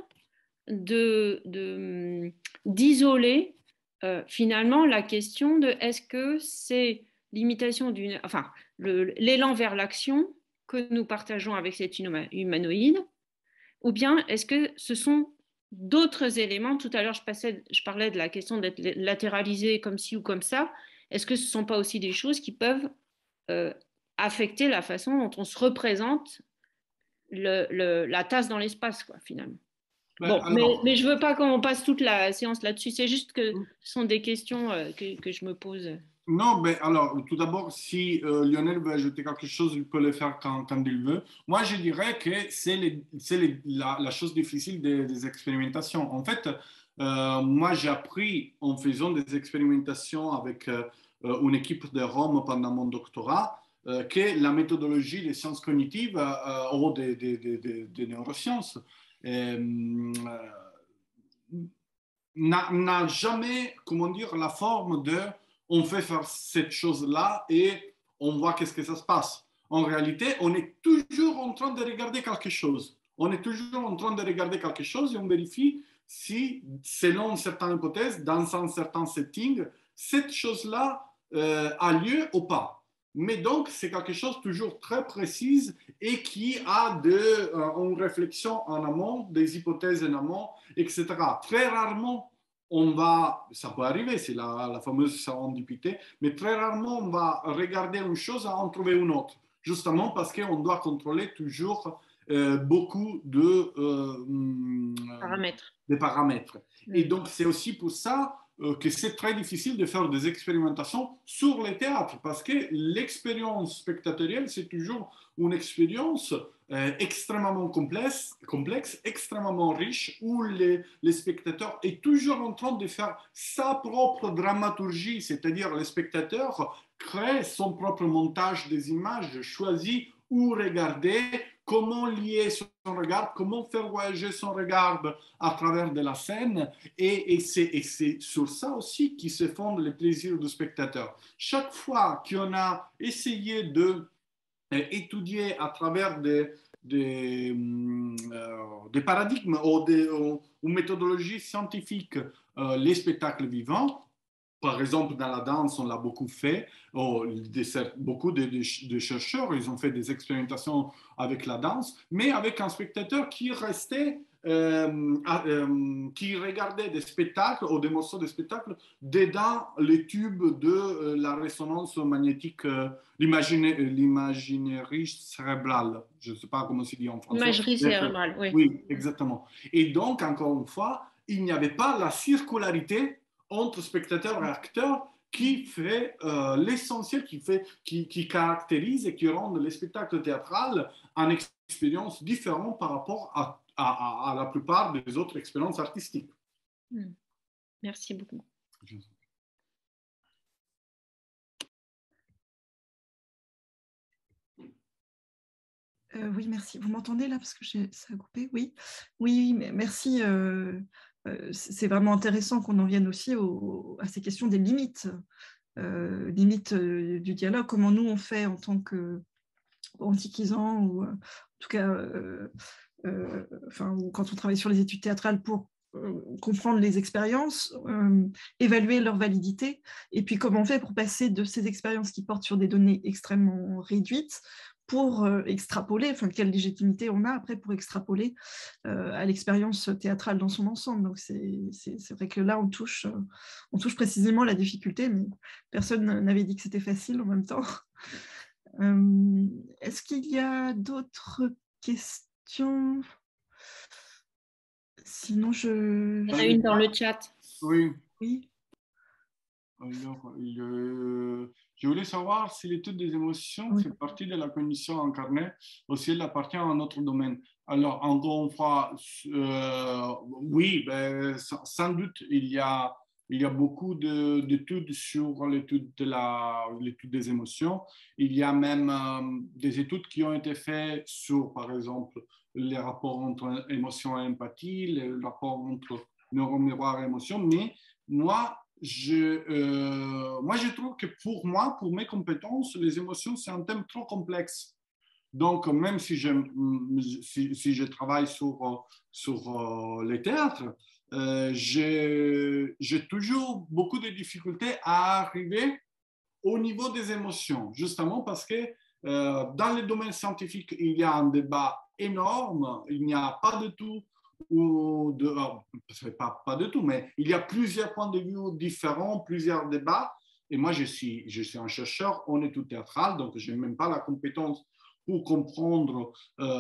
de, de, d'isoler euh, finalement la question de est-ce que c'est l'imitation d'une, enfin, le, l'élan vers l'action que nous partageons avec cet humanoïde, ou bien est-ce que ce sont d'autres éléments? Tout à l'heure, je, passais, je parlais de la question d'être latéralisé comme ci ou comme ça. Est-ce que ce ne sont pas aussi des choses qui peuvent euh, affecter la façon dont on se représente le, le, la tasse dans l'espace, quoi, finalement? Ben, bon, alors... mais, mais je ne veux pas qu'on passe toute la séance là-dessus. C'est juste que ce sont des questions euh, que, que je me pose. Non, mais alors, tout d'abord, si euh, Lionel veut ajouter quelque chose, il peut le faire quand, quand il veut. Moi, je dirais que c'est la, la chose difficile des, des expérimentations. En fait, euh, moi, j'ai appris en faisant des expérimentations avec euh, une équipe de Rome pendant mon doctorat euh, que la méthodologie des sciences cognitives euh, ou des, des, des, des neurosciences euh, n'a jamais, comment dire, la forme de on fait faire cette chose-là et on voit qu'est-ce que ça se passe. En réalité, on est toujours en train de regarder quelque chose. On est toujours en train de regarder quelque chose et on vérifie si, selon certaines hypothèses, dans un certain setting, cette chose-là euh, a lieu ou pas. Mais donc, c'est quelque chose toujours très précis et qui a de, euh, une réflexion en amont, des hypothèses en amont, et cetera. Très rarement, on va, ça peut arriver, c'est la, la fameuse sérendipité, mais très rarement, on va regarder une chose et en trouver une autre, justement parce qu'on doit contrôler toujours euh, beaucoup de euh, paramètres. De paramètres. Mmh. Et donc, c'est aussi pour ça euh, que c'est très difficile de faire des expérimentations sur les théâtres, parce que l'expérience spectatorielle, c'est toujours une expérience euh, extrêmement complexe, complexe, extrêmement riche, où les, les spectateurs est toujours en train de faire sa propre dramaturgie, c'est-à-dire le spectateur crée son propre montage des images, choisit où regarder, comment lier son regard, comment faire voyager son regard à travers de la scène. Et, et c'est sur ça aussi qui se fonde le plaisir du spectateur. Chaque fois qu'on a essayé de euh, étudier à travers des, des, euh, des paradigmes ou des ou, ou méthodologies scientifiques, euh, les spectacles vivants. Par exemple, dans la danse, on l'a beaucoup fait. Oh, des, beaucoup de, de, de, chercheurs, ils ont fait des expérimentations avec la danse, mais avec un spectateur qui restait, euh, euh, qui regardait des spectacles ou des morceaux de spectacles dedans les tubes de euh, la résonance magnétique, euh, l'imaginerie cérébrale. Je ne sais pas comment c'est dit en français. Imagerie cérébrale, oui. Oui, exactement. Et donc, encore une fois, il n'y avait pas la circularité entre spectateurs et acteurs qui fait euh, l'essentiel, qui, fait, qui, qui caractérise et qui rend les spectacles théâtraux une expérience différente par rapport à, à, à la plupart des autres expériences artistiques. Mmh. Merci beaucoup. Euh, oui, merci. Vous m'entendez là parce que ça a coupé? Oui, oui, merci. Euh, euh, c'est vraiment intéressant qu'on en vienne aussi au, à ces questions des limites, euh, limites euh, du dialogue. Comment nous on fait en tant qu'antiquisants ou en tout cas, euh, euh, enfin, quand on travaille sur les études théâtrales pour euh, comprendre les expériences, euh, évaluer leur validité, et puis comment on fait pour passer de ces expériences qui portent sur des données extrêmement réduites pour euh, extrapoler, enfin, quelle légitimité on a après pour extrapoler euh, à l'expérience théâtrale dans son ensemble. Donc c'est vrai que là, on touche, euh, on touche précisément la difficulté, mais personne n'avait dit que c'était facile en même temps. Euh, Est-ce qu'il y a d'autres questions? Sinon, je... Il y en a une dans le chat. Oui. Oui. Alors, le, je voulais savoir si l'étude des émotions Oui. fait partie de la cognition incarnée ou si elle appartient à un autre domaine. Alors, encore une fois, euh, oui, ben, sans, sans doute, il y a, il y a beaucoup d'études sur l'étude de la, l'étude des émotions. Il y a même euh, des études qui ont été faites sur, par exemple, les rapports entre émotion et empathie, les rapports entre neuromiroir et émotion. Mais moi, je, euh, moi, je trouve que pour moi, pour mes compétences, les émotions, c'est un thème trop complexe. Donc, même si je, si, si je travaille sur, sur euh, les théâtres, euh, j'ai toujours beaucoup de difficultés à arriver au niveau des émotions, justement parce que euh, dans les domaines scientifiques, il y a un débat énorme, il n'y a pas de tout ou de, pas, pas de tout, mais il y a plusieurs points de vue différents, plusieurs débats. Et moi, je suis, je suis un chercheur en études théâtrales, donc je n'ai même pas la compétence pour comprendre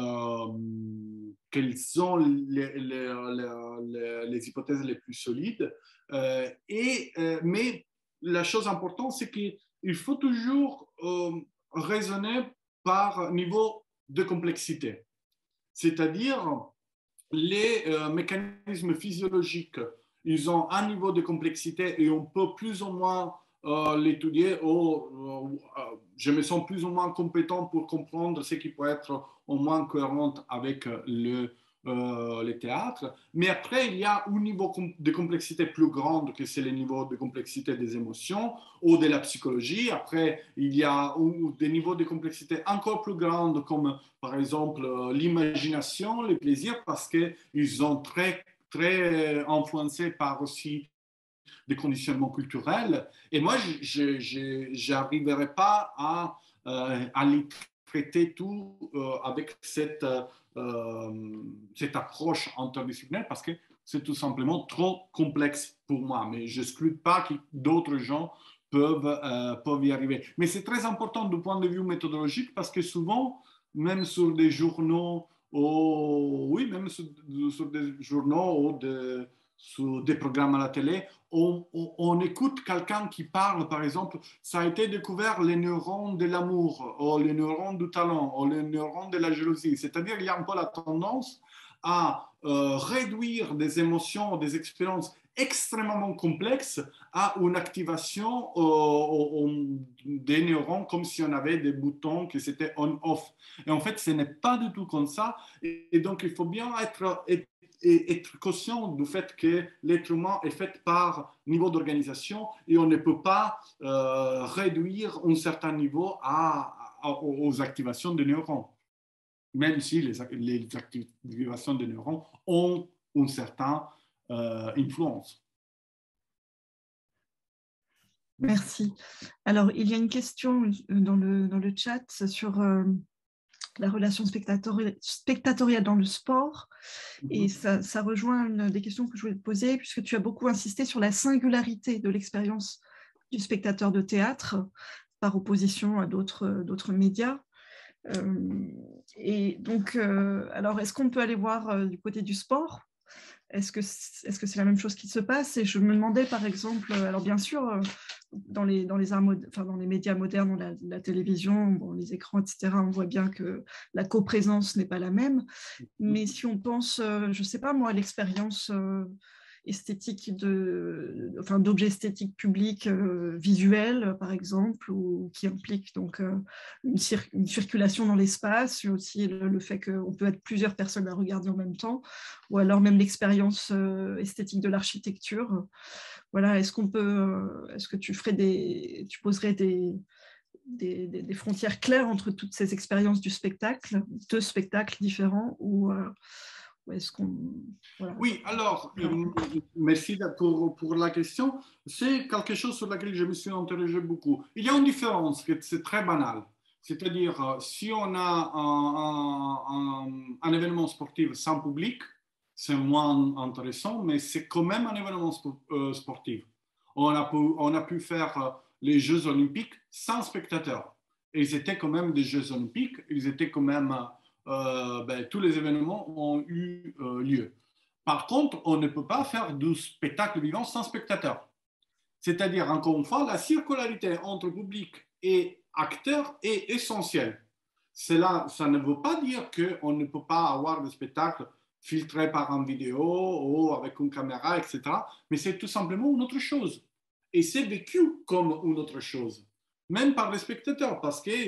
euh, quelles sont les, les, les, les, hypothèses les plus solides. Euh, et, euh, mais la chose importante, c'est qu'il faut toujours euh, raisonner par niveau de complexité. C'est-à-dire, les euh, mécanismes physiologiques, ils ont un niveau de complexité et on peut plus ou moins euh, l'étudier. Euh, je me sens plus ou moins compétent pour comprendre ce qui peut être au moins cohérent avec le, euh, les théâtres. Mais après, il y a un niveau de complexité plus grand que c'est le niveau de complexité des émotions ou de la psychologie. Après, il y a des niveaux de complexité encore plus grands comme par exemple l'imagination, les plaisirs, parce qu'ils sont très, très influencés par aussi des conditionnements culturels. Et moi, je n'arriverai pas à, euh, à les traiter tout euh, avec cette, euh, cette approche interdisciplinaire parce que c'est tout simplement trop complexe pour moi. Mais je n'exclus pas que d'autres gens peuvent, euh, peuvent y arriver. Mais c'est très important du point de vue méthodologique parce que souvent, même sur des journaux, ou, oui, même sur, sur des journaux ou de, sur des programmes à la télé, on, on, on écoute quelqu'un qui parle, par exemple, ça a été découvert les neurones de l'amour, ou les neurones du talent, ou les neurones de la jalousie. C'est-à-dire qu'il y a un peu la tendance à euh, réduire des émotions, des expériences extrêmement complexes à une activation euh, des neurones comme si on avait des boutons que c'était on-off. Et en fait, ce n'est pas du tout comme ça. Et, et donc, il faut bien être, être et être conscient du fait que l'être humain est fait par niveau d'organisation et on ne peut pas euh, réduire un certain niveau à, à, aux activations des neurones. même si les, les activations des neurones ont une certaine euh, influence. Merci. Alors, il y a une question dans le, dans le chat sur euh, la relation spectatori spectatoriale dans le sport. Mm-hmm. Et ça, ça rejoint une des questions que je voulais te poser, puisque tu as beaucoup insisté sur la singularité de l'expérience du spectateur de théâtre par opposition à d'autres médias. Euh, et donc, euh, alors, est-ce qu'on peut aller voir euh, du côté du sport ? Est-ce que c'est -ce c'est la même chose qui se passe? Et je me demandais, par exemple, alors bien sûr, dans les, dans les, arts enfin, dans les médias modernes, la, la télévision, bon, les écrans, et cetera, on voit bien que la coprésence n'est pas la même. Mais si on pense, je ne sais pas moi, à l'expérience esthétique de, enfin, d'objets esthétiques publics euh, visuels, par exemple, ou qui impliquent donc euh, une, cir une circulation dans l'espace, aussi le, le fait qu'on peut être plusieurs personnes à regarder en même temps, ou alors même l'expérience euh, esthétique de l'architecture. Voilà, est-ce qu'on peut, euh, est-ce que tu ferais des, tu poserais des Des, des, des frontières claires entre toutes ces expériences du spectacle, deux spectacles différents, ou euh, est-ce qu'on... Voilà. Oui, alors, euh, merci pour, pour la question. C'est quelque chose sur laquelle je me suis interrogé beaucoup. Il y a une différence, c'est très banal. C'est-à-dire, si on a un, un, un, un événement sportif sans public, c'est moins intéressant, mais c'est quand même un événement sportif. On a pu, on a pu faire les Jeux olympiques sans spectateurs. Et ils étaient quand même des Jeux olympiques, ils étaient quand même... Euh, ben, tous les événements ont eu euh, lieu. Par contre, on ne peut pas faire du spectacle vivant sans spectateur. C'est-à-dire, encore une fois, la circularité entre public et acteur est essentielle. Cela, ça ne veut pas dire qu'on ne peut pas avoir des spectacles filtrés par une vidéo ou avec une caméra, et cetera. Mais c'est tout simplement une autre chose. Et c'est vécu comme une autre chose, même par les spectateurs, parce que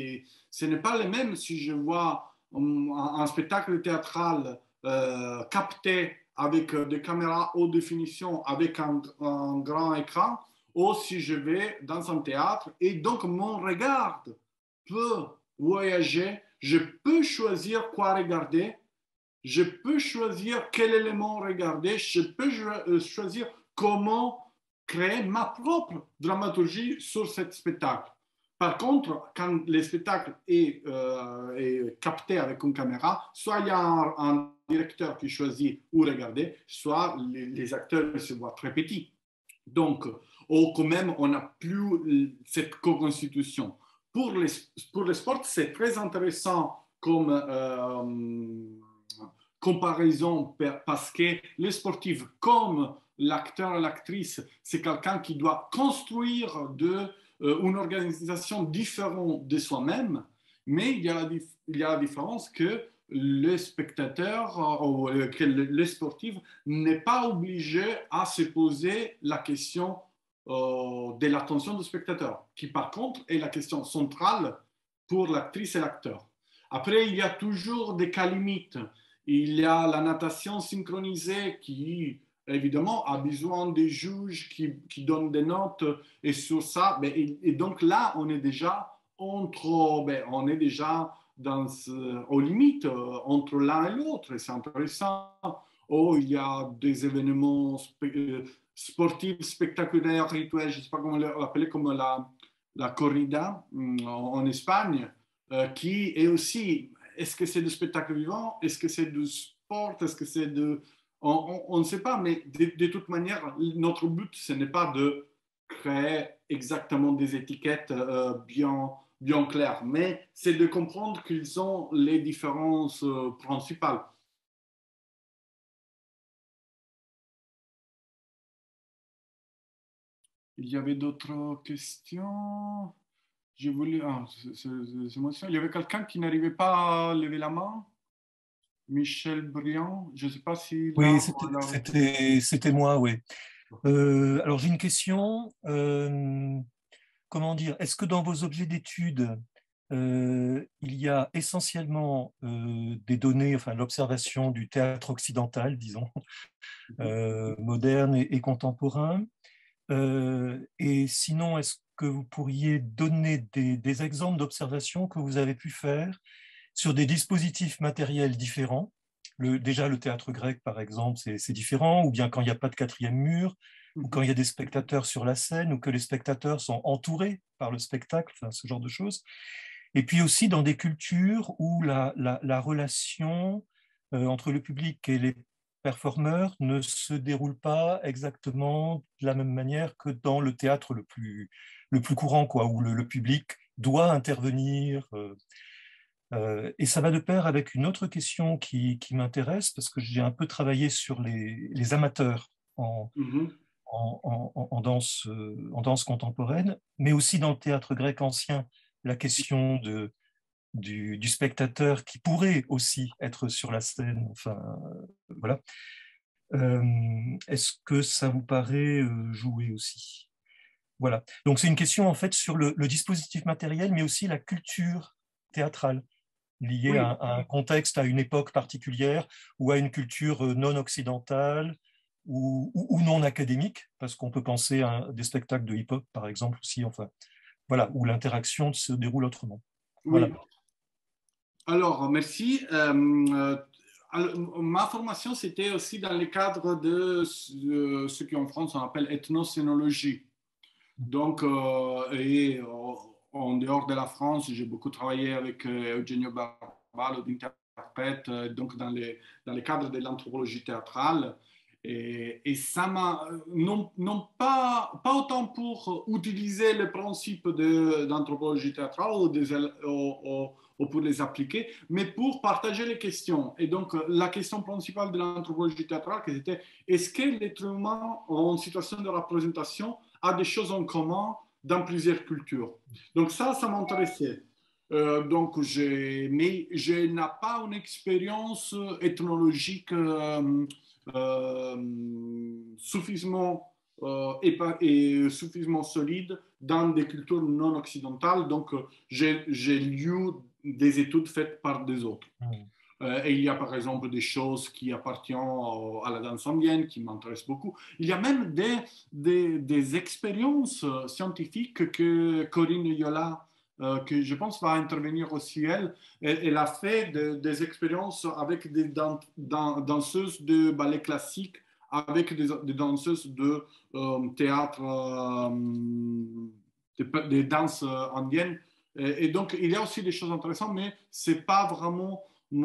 ce n'est pas le même si je vois un, un spectacle théâtral euh, capté avec des caméras haute définition, avec un, un grand écran, ou si je vais dans un théâtre et donc mon regard peut voyager, je peux choisir quoi regarder, je peux choisir quel élément regarder, je peux choisir comment créer ma propre dramaturgie sur ce spectacle. Par contre, quand le spectacle est, euh, est capté avec une caméra, soit il y a un, un directeur qui choisit où regarder, soit les, les acteurs se voient très petits. Donc, ou quand même, on n'a plus cette co-constitution. Pour les, pour les sports, c'est très intéressant comme euh, comparaison parce que les sportifs, comme l'acteur et l'actrice, c'est quelqu'un qui doit construire de une organisation différente de soi-même, mais il y, a la, il y a la différence que le spectateur ou que le sportif n'est pas obligé à se poser la question euh, de l'attention du spectateur, qui par contre est la question centrale pour l'actrice et l'acteur. Après, il y a toujours des cas limites. Il y a la natation synchronisée qui évidemment, a besoin des juges qui, qui donnent des notes et sur ça, ben, et, et donc là, on est déjà entre, ben, on est déjà dans, euh, aux limites euh, entre l'un et l'autre, et c'est intéressant. Oh, il y a des événements spe euh, sportifs spectaculaires, rituels, je ne sais pas comment l'appeler, comme la, la corrida en, en Espagne, euh, qui est aussi, est-ce que c'est du spectacle vivant, est-ce que c'est du sport, est-ce que c'est de... On, on, on ne sait pas, mais de, de toute manière, notre but, ce n'est pas de créer exactement des étiquettes euh, bien, bien claires, mais c'est de comprendre quelles sont les différences euh, principales. Il y avait d'autres questions. Je voulais... Ah, c'est, c'est, il y avait quelqu'un qui n'arrivait pas à lever la main. Michel Briand, je ne sais pas si... Oui, c'était moi, oui. Euh, alors j'ai une question. Euh, comment dire? Est-ce que dans vos objets d'études, euh, il y a essentiellement euh, des données, enfin l'observation du théâtre occidental, disons, euh, moderne et, et contemporain? Euh, et sinon, est-ce que vous pourriez donner des, des exemples d'observations que vous avez pu faire sur des dispositifs matériels différents. Le, déjà, le théâtre grec, par exemple, c'est différent, ou bien quand il n'y a pas de quatrième mur, ou quand il y a des spectateurs sur la scène, ou que les spectateurs sont entourés par le spectacle, enfin, ce genre de choses. Et puis aussi dans des cultures où la, la, la relation euh, entre le public et les performeurs ne se déroule pas exactement de la même manière que dans le théâtre le plus, le plus courant, quoi, où le, le public doit intervenir. Euh, euh, et ça va de pair avec une autre question qui, qui m'intéresse, parce que j'ai un peu travaillé sur les, les amateurs en, mm-hmm. en, en, en, danse, euh, en danse contemporaine, mais aussi dans le théâtre grec ancien, la question de, du, du spectateur qui pourrait aussi être sur la scène. Enfin, euh, voilà. Euh, Est-ce que ça vous paraît euh, jouer aussi? Voilà. Donc c'est une question en fait sur le, le dispositif matériel, mais aussi la culture théâtrale liée oui. à, à un contexte, à une époque particulière ou à une culture non occidentale ou, ou, ou non académique, parce qu'on peut penser à des spectacles de hip-hop par exemple aussi. Enfin, voilà, où l'interaction se déroule autrement. Voilà. Oui. Alors, merci. Euh, alors, ma formation, c'était aussi dans le cadre de ce, ce qu'en France on appelle ethnocénologie. Donc, euh, et, euh, en dehors de la France, j'ai beaucoup travaillé avec euh, Eugenio Barbalo d'interprète, euh, donc dans les, dans le cadre de l'anthropologie théâtrale. Et, et ça m'a, non, non pas, pas autant pour utiliser les principes d'anthropologie théâtrale ou, des, ou, ou, ou pour les appliquer, mais pour partager les questions. Et donc, la question principale de l'anthropologie théâtrale, c'était est-ce que l'être humain en situation de représentation a des choses en commun dans plusieurs cultures? Donc ça, ça m'intéressait. Euh, donc, mais je n'ai pas une expérience ethnologique euh, euh, suffisamment, euh, et, et suffisamment solide dans des cultures non occidentales. Donc, j'ai lu des études faites par des autres. Mmh. Euh, et il y a par exemple des choses qui appartiennent à la danse indienne qui m'intéressent beaucoup. Il y a même des, des, des expériences scientifiques que Corinne Yola, euh, que je pense va intervenir aussi elle, elle, elle a fait de, des expériences avec des dan, dan, danseuses de ballet classique, avec des, des danseuses de euh, théâtre, euh, des, des danses indiennes. Et, et donc il y a aussi des choses intéressantes, mais c'est pas vraiment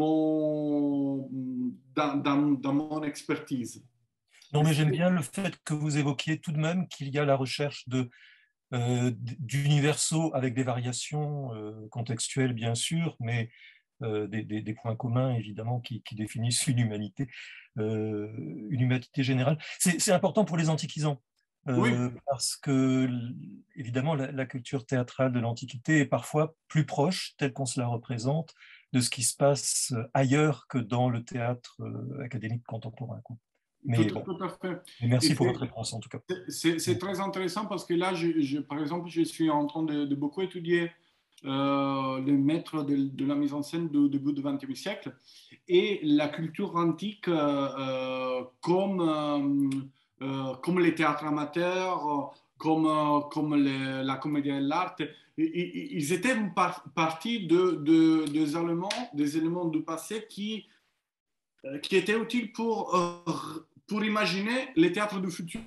Mon, dans, dans, dans mon expertise. Non, mais j'aime bien le fait que vous évoquiez tout de même qu'il y a la recherche de, euh, d'universaux avec des variations euh, contextuelles, bien sûr, mais euh, des, des, des points communs, évidemment, qui, qui définissent une humanité, euh, une humanité générale. C'est important pour les antiquisants. Euh, oui. Parce que, évidemment, la, la culture théâtrale de l'Antiquité est parfois plus proche, telle qu'on se la représente, de ce qui se passe ailleurs que dans le théâtre euh, académique contemporain. Mais tout, bon, tout à fait. Mais merci pour votre réponse, en tout cas. C'est très intéressant parce que là, je, je, par exemple, je suis en train de, de beaucoup étudier euh, les maîtres de, de la mise en scène du début du vingtième siècle et la culture antique euh, comme, euh, euh, comme les théâtres amateurs, comme, euh, comme les, la comédie de l'art. Ils étaient par, partie de, de, des, éléments, des éléments du passé qui, qui étaient utiles pour, euh, pour imaginer les théâtres du futur.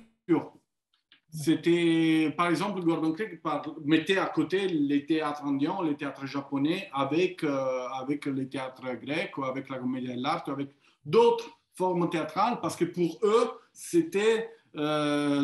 C'était, par exemple, Gordon Craig mettait à côté les théâtres indiens, les théâtres japonais avec, euh, avec les théâtres grecs, ou avec la comédie de l'art, avec d'autres formes théâtrales, parce que pour eux, c'était euh,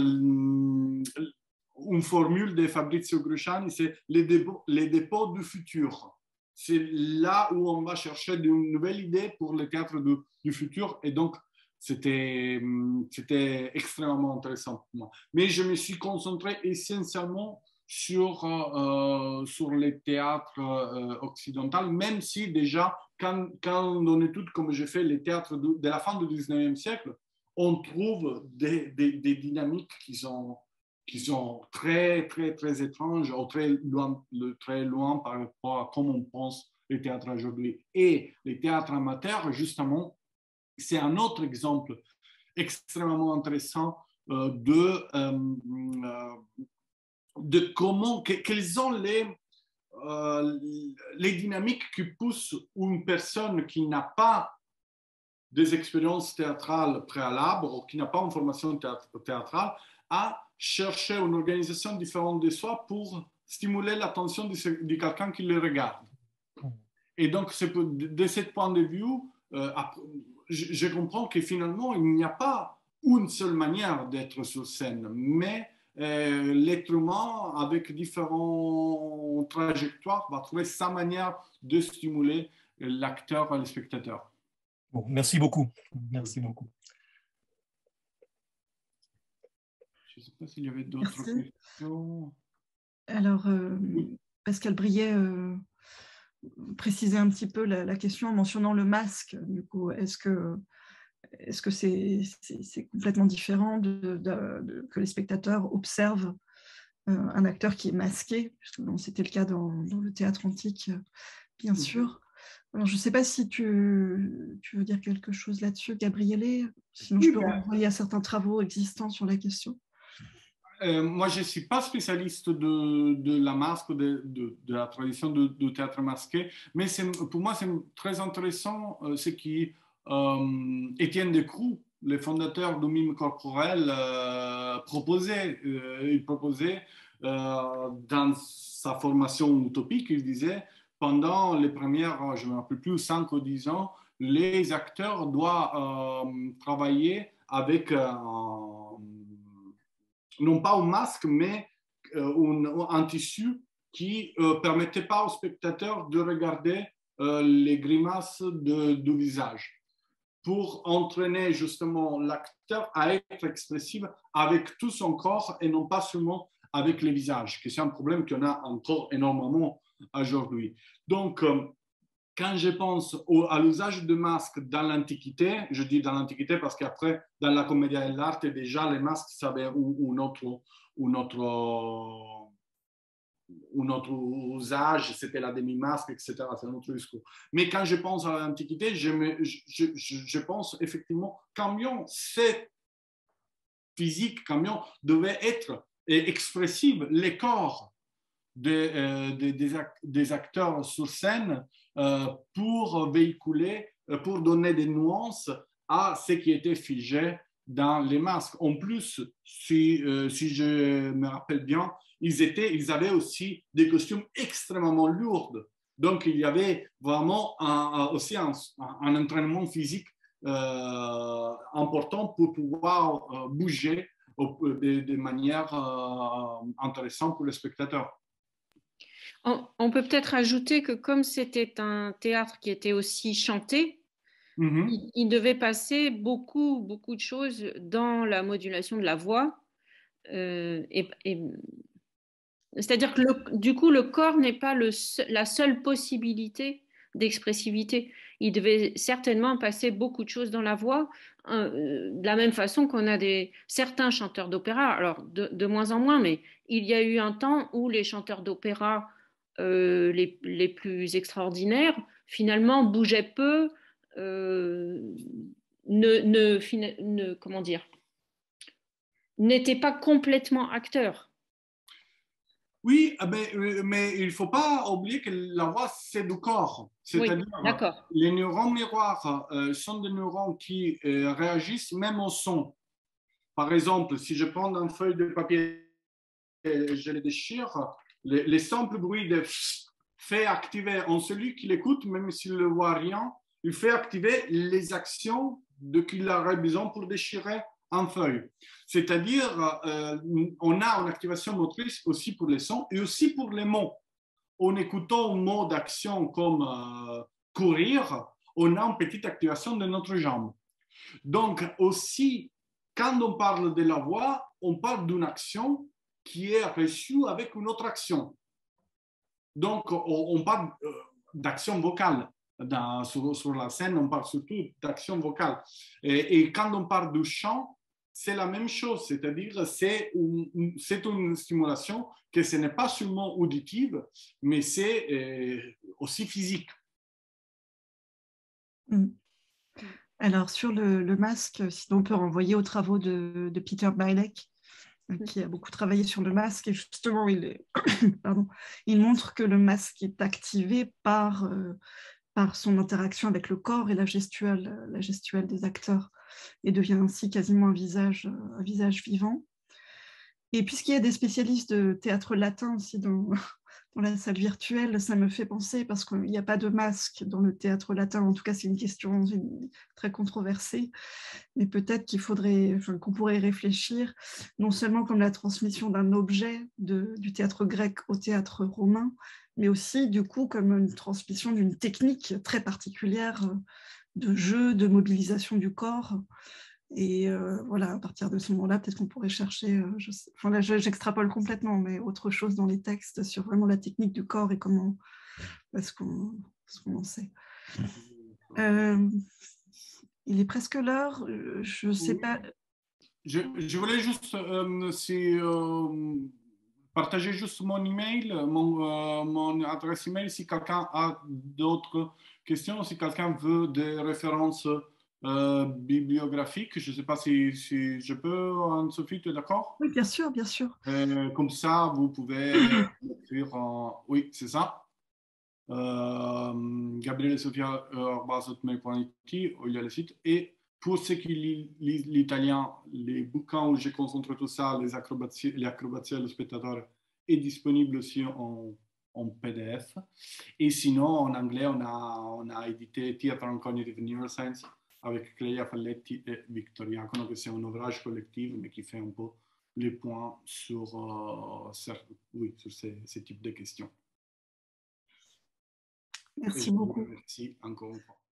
une formule de Fabrizio Gruciani, c'est les dépôts, les dépôts du futur. C'est là où on va chercher une nouvelle idée pour le théâtre du, du futur, et donc c'était extrêmement intéressant pour moi. Mais je me suis concentré essentiellement sur, euh, sur les théâtres euh, occidentaux, même si déjà, quand, quand on étudie, comme j'ai fait, les théâtres de, de la fin du dix-neuvième siècle, on trouve des, des, des dynamiques qui sont, qui sont très, très, très étranges, ou très loin, très loin par rapport à comment on pense les théâtres aujourd'hui. Et les théâtres amateurs, justement, c'est un autre exemple extrêmement intéressant euh, de, euh, de comment, que, quels sont les, euh, les dynamiques qui poussent une personne qui n'a pas des expériences théâtrales préalables ou qui n'a pas une formation théâtrale à chercher une organisation différente de soi pour stimuler l'attention de, de quelqu'un qui le regarde. Et donc, pour, de ce point de vue, euh, je, je comprends que finalement, il n'y a pas une seule manière d'être sur scène, mais euh, l'être humain, avec différentes trajectoires, va trouver sa manière de stimuler l'acteur et le spectateur. Bon, merci beaucoup. Merci beaucoup. Je ne sais pas s'il y avait d'autres questions. Alors, euh, oui. Pascal Briet euh, précisait un petit peu la, la question en mentionnant le masque. Du coup, est-ce que est-ce que c'est c'est complètement différent de, de, de, que les spectateurs observent euh, un acteur qui est masqué? C'était le cas dans, dans le théâtre antique, bien sûr. Alors, je ne sais pas si tu, tu veux dire quelque chose là-dessus, Gabriele. Sinon, je peux renvoyer à certains travaux existants sur la question. Euh, moi, je ne suis pas spécialiste de, de la masque, de, de, de la tradition du de, de théâtre masqué, mais pour moi, c'est très intéressant euh, ce qui euh, Étienne Decroux, le fondateur du mime corporel, euh, proposait. Euh, il proposait euh, dans sa formation utopique, il disait, pendant les premières, je ne me rappelle plus, cinq ou dix ans, les acteurs doivent euh, travailler avec euh, non pas un masque, mais euh, un, un tissu qui ne euh, permettait pas aux spectateurs de regarder euh, les grimaces de, du visage, pour entraîner justement l'acteur à être expressif avec tout son corps et non pas seulement avec les visages, que c'est un problème qu'on a encore énormément aujourd'hui. Donc, euh, quand je pense au, à l'usage de masques dans l'Antiquité, je dis dans l'Antiquité parce qu'après, dans la commedia dell'arte, déjà les masques avaient un autre, un autre, un autre usage, c'était la demi-masque, et cetera. C'est un autre discours. Mais quand je pense à l'Antiquité, je, me, je, je, je pense effectivement combien c'est physique, combien devait être expressif les corps de, euh, de, des, des acteurs sur scène euh, pour véhiculer, pour donner des nuances à ce qui était figé dans les masques. En plus, si, euh, si je me rappelle bien, ils, étaient, ils avaient aussi des costumes extrêmement lourds. Donc, il y avait vraiment un, aussi un, un entraînement physique euh, important pour pouvoir euh, bouger de, de manière euh, intéressante pour les spectateurs. On, on peut peut-être ajouter que comme c'était un théâtre qui était aussi chanté, mm-hmm. il, il devait passer beaucoup, beaucoup de choses dans la modulation de la voix. Euh, et, et, c'est-à-dire que le, du coup, le corps n'est pas le, la seule possibilité d'expressivité. Il devait certainement passer beaucoup de choses dans la voix, euh, de la même façon qu'on a des, certains chanteurs d'opéra, alors de, de moins en moins, mais il y a eu un temps où les chanteurs d'opéra euh, les, les plus extraordinaires, finalement, bougeaient peu, euh, ne, ne, ne, comment dire, n'étaient pas complètement acteurs. Oui, mais, mais il ne faut pas oublier que la voix, c'est du corps. C'est-à-dire, oui, les neurones miroirs euh, sont des neurones qui euh, réagissent même au son. Par exemple, si je prends une feuille de papier et je le déchire, les, les simples bruits de fait activer en celui qui l'écoute, même s'il ne voit rien, il fait activer les actions de qu'il aurait besoin pour déchirer en feuille. C'est-à-dire, euh, on a une activation motrice aussi pour les sons et aussi pour les mots. En écoutant un mot d'action comme euh, courir, on a une petite activation de notre jambe. Donc, aussi, quand on parle de la voix, on parle d'une action qui est reçue avec une autre action. Donc, on, on parle euh, d'action vocale. Dans, sur, sur la scène, on parle surtout d'action vocale. Et, et quand on parle du chant, c'est la même chose, c'est-à-dire c'est une, c'est une stimulation que ce n'est pas seulement auditive, mais c'est euh, aussi physique. Alors, sur le, le masque, sinon on peut renvoyer aux travaux de, de Peter Bielek, qui a beaucoup travaillé sur le masque, et justement, il, est, pardon, il montre que le masque est activé par, euh, par son interaction avec le corps et la gestuelle, la gestuelle des acteurs, et devient ainsi quasiment un visage, un visage vivant. Et puisqu'il y a des spécialistes de théâtre latin aussi dans, dans la salle virtuelle, ça me fait penser, parce qu'il n'y a pas de masque dans le théâtre latin, en tout cas c'est une question une, très controversée, mais peut-être qu'il faudrait, enfin, qu'on pourrait réfléchir, non seulement comme la transmission d'un objet de, du théâtre grec au théâtre romain, mais aussi du coup comme une transmission d'une technique très particulière de jeu, de mobilisation du corps. Et euh, voilà, à partir de ce moment-là, peut-être qu'on pourrait chercher, euh, je sais, enfin là j'extrapole complètement, mais autre chose dans les textes sur vraiment la technique du corps et comment est-ce qu'on qu en sait. Euh, il est presque l'heure, je ne sais pas. Je, je voulais juste euh, si, euh, partager juste mon email, mon, euh, mon adresse email, si quelqu'un a d'autres questions, si quelqu'un veut des références Euh, bibliographique. Je ne sais pas si, si je peux, Anne-Sophie, tu es d'accord? Oui, bien sûr, bien sûr. Euh, comme ça, vous pouvez écrire en... Oui, c'est ça. Euh, Gabriele Sofia, arobase hotmail point it, il y a le site. Et pour ceux qui lisent l'italien, les bouquins où j'ai concentré tout ça, les acrobaties, les acrobaties le spectateur, est disponible aussi en, en P D F. Et sinon, en anglais, on a, on a édité Theatre and Cognitive Neuroscience avec Clelia Falletti et Victoria Iacono, que c'est un ouvrage collectif, mais qui fait un peu les points sur, euh, sur, oui, sur ces, ces types de questions. Merci et beaucoup. Merci encore une fois.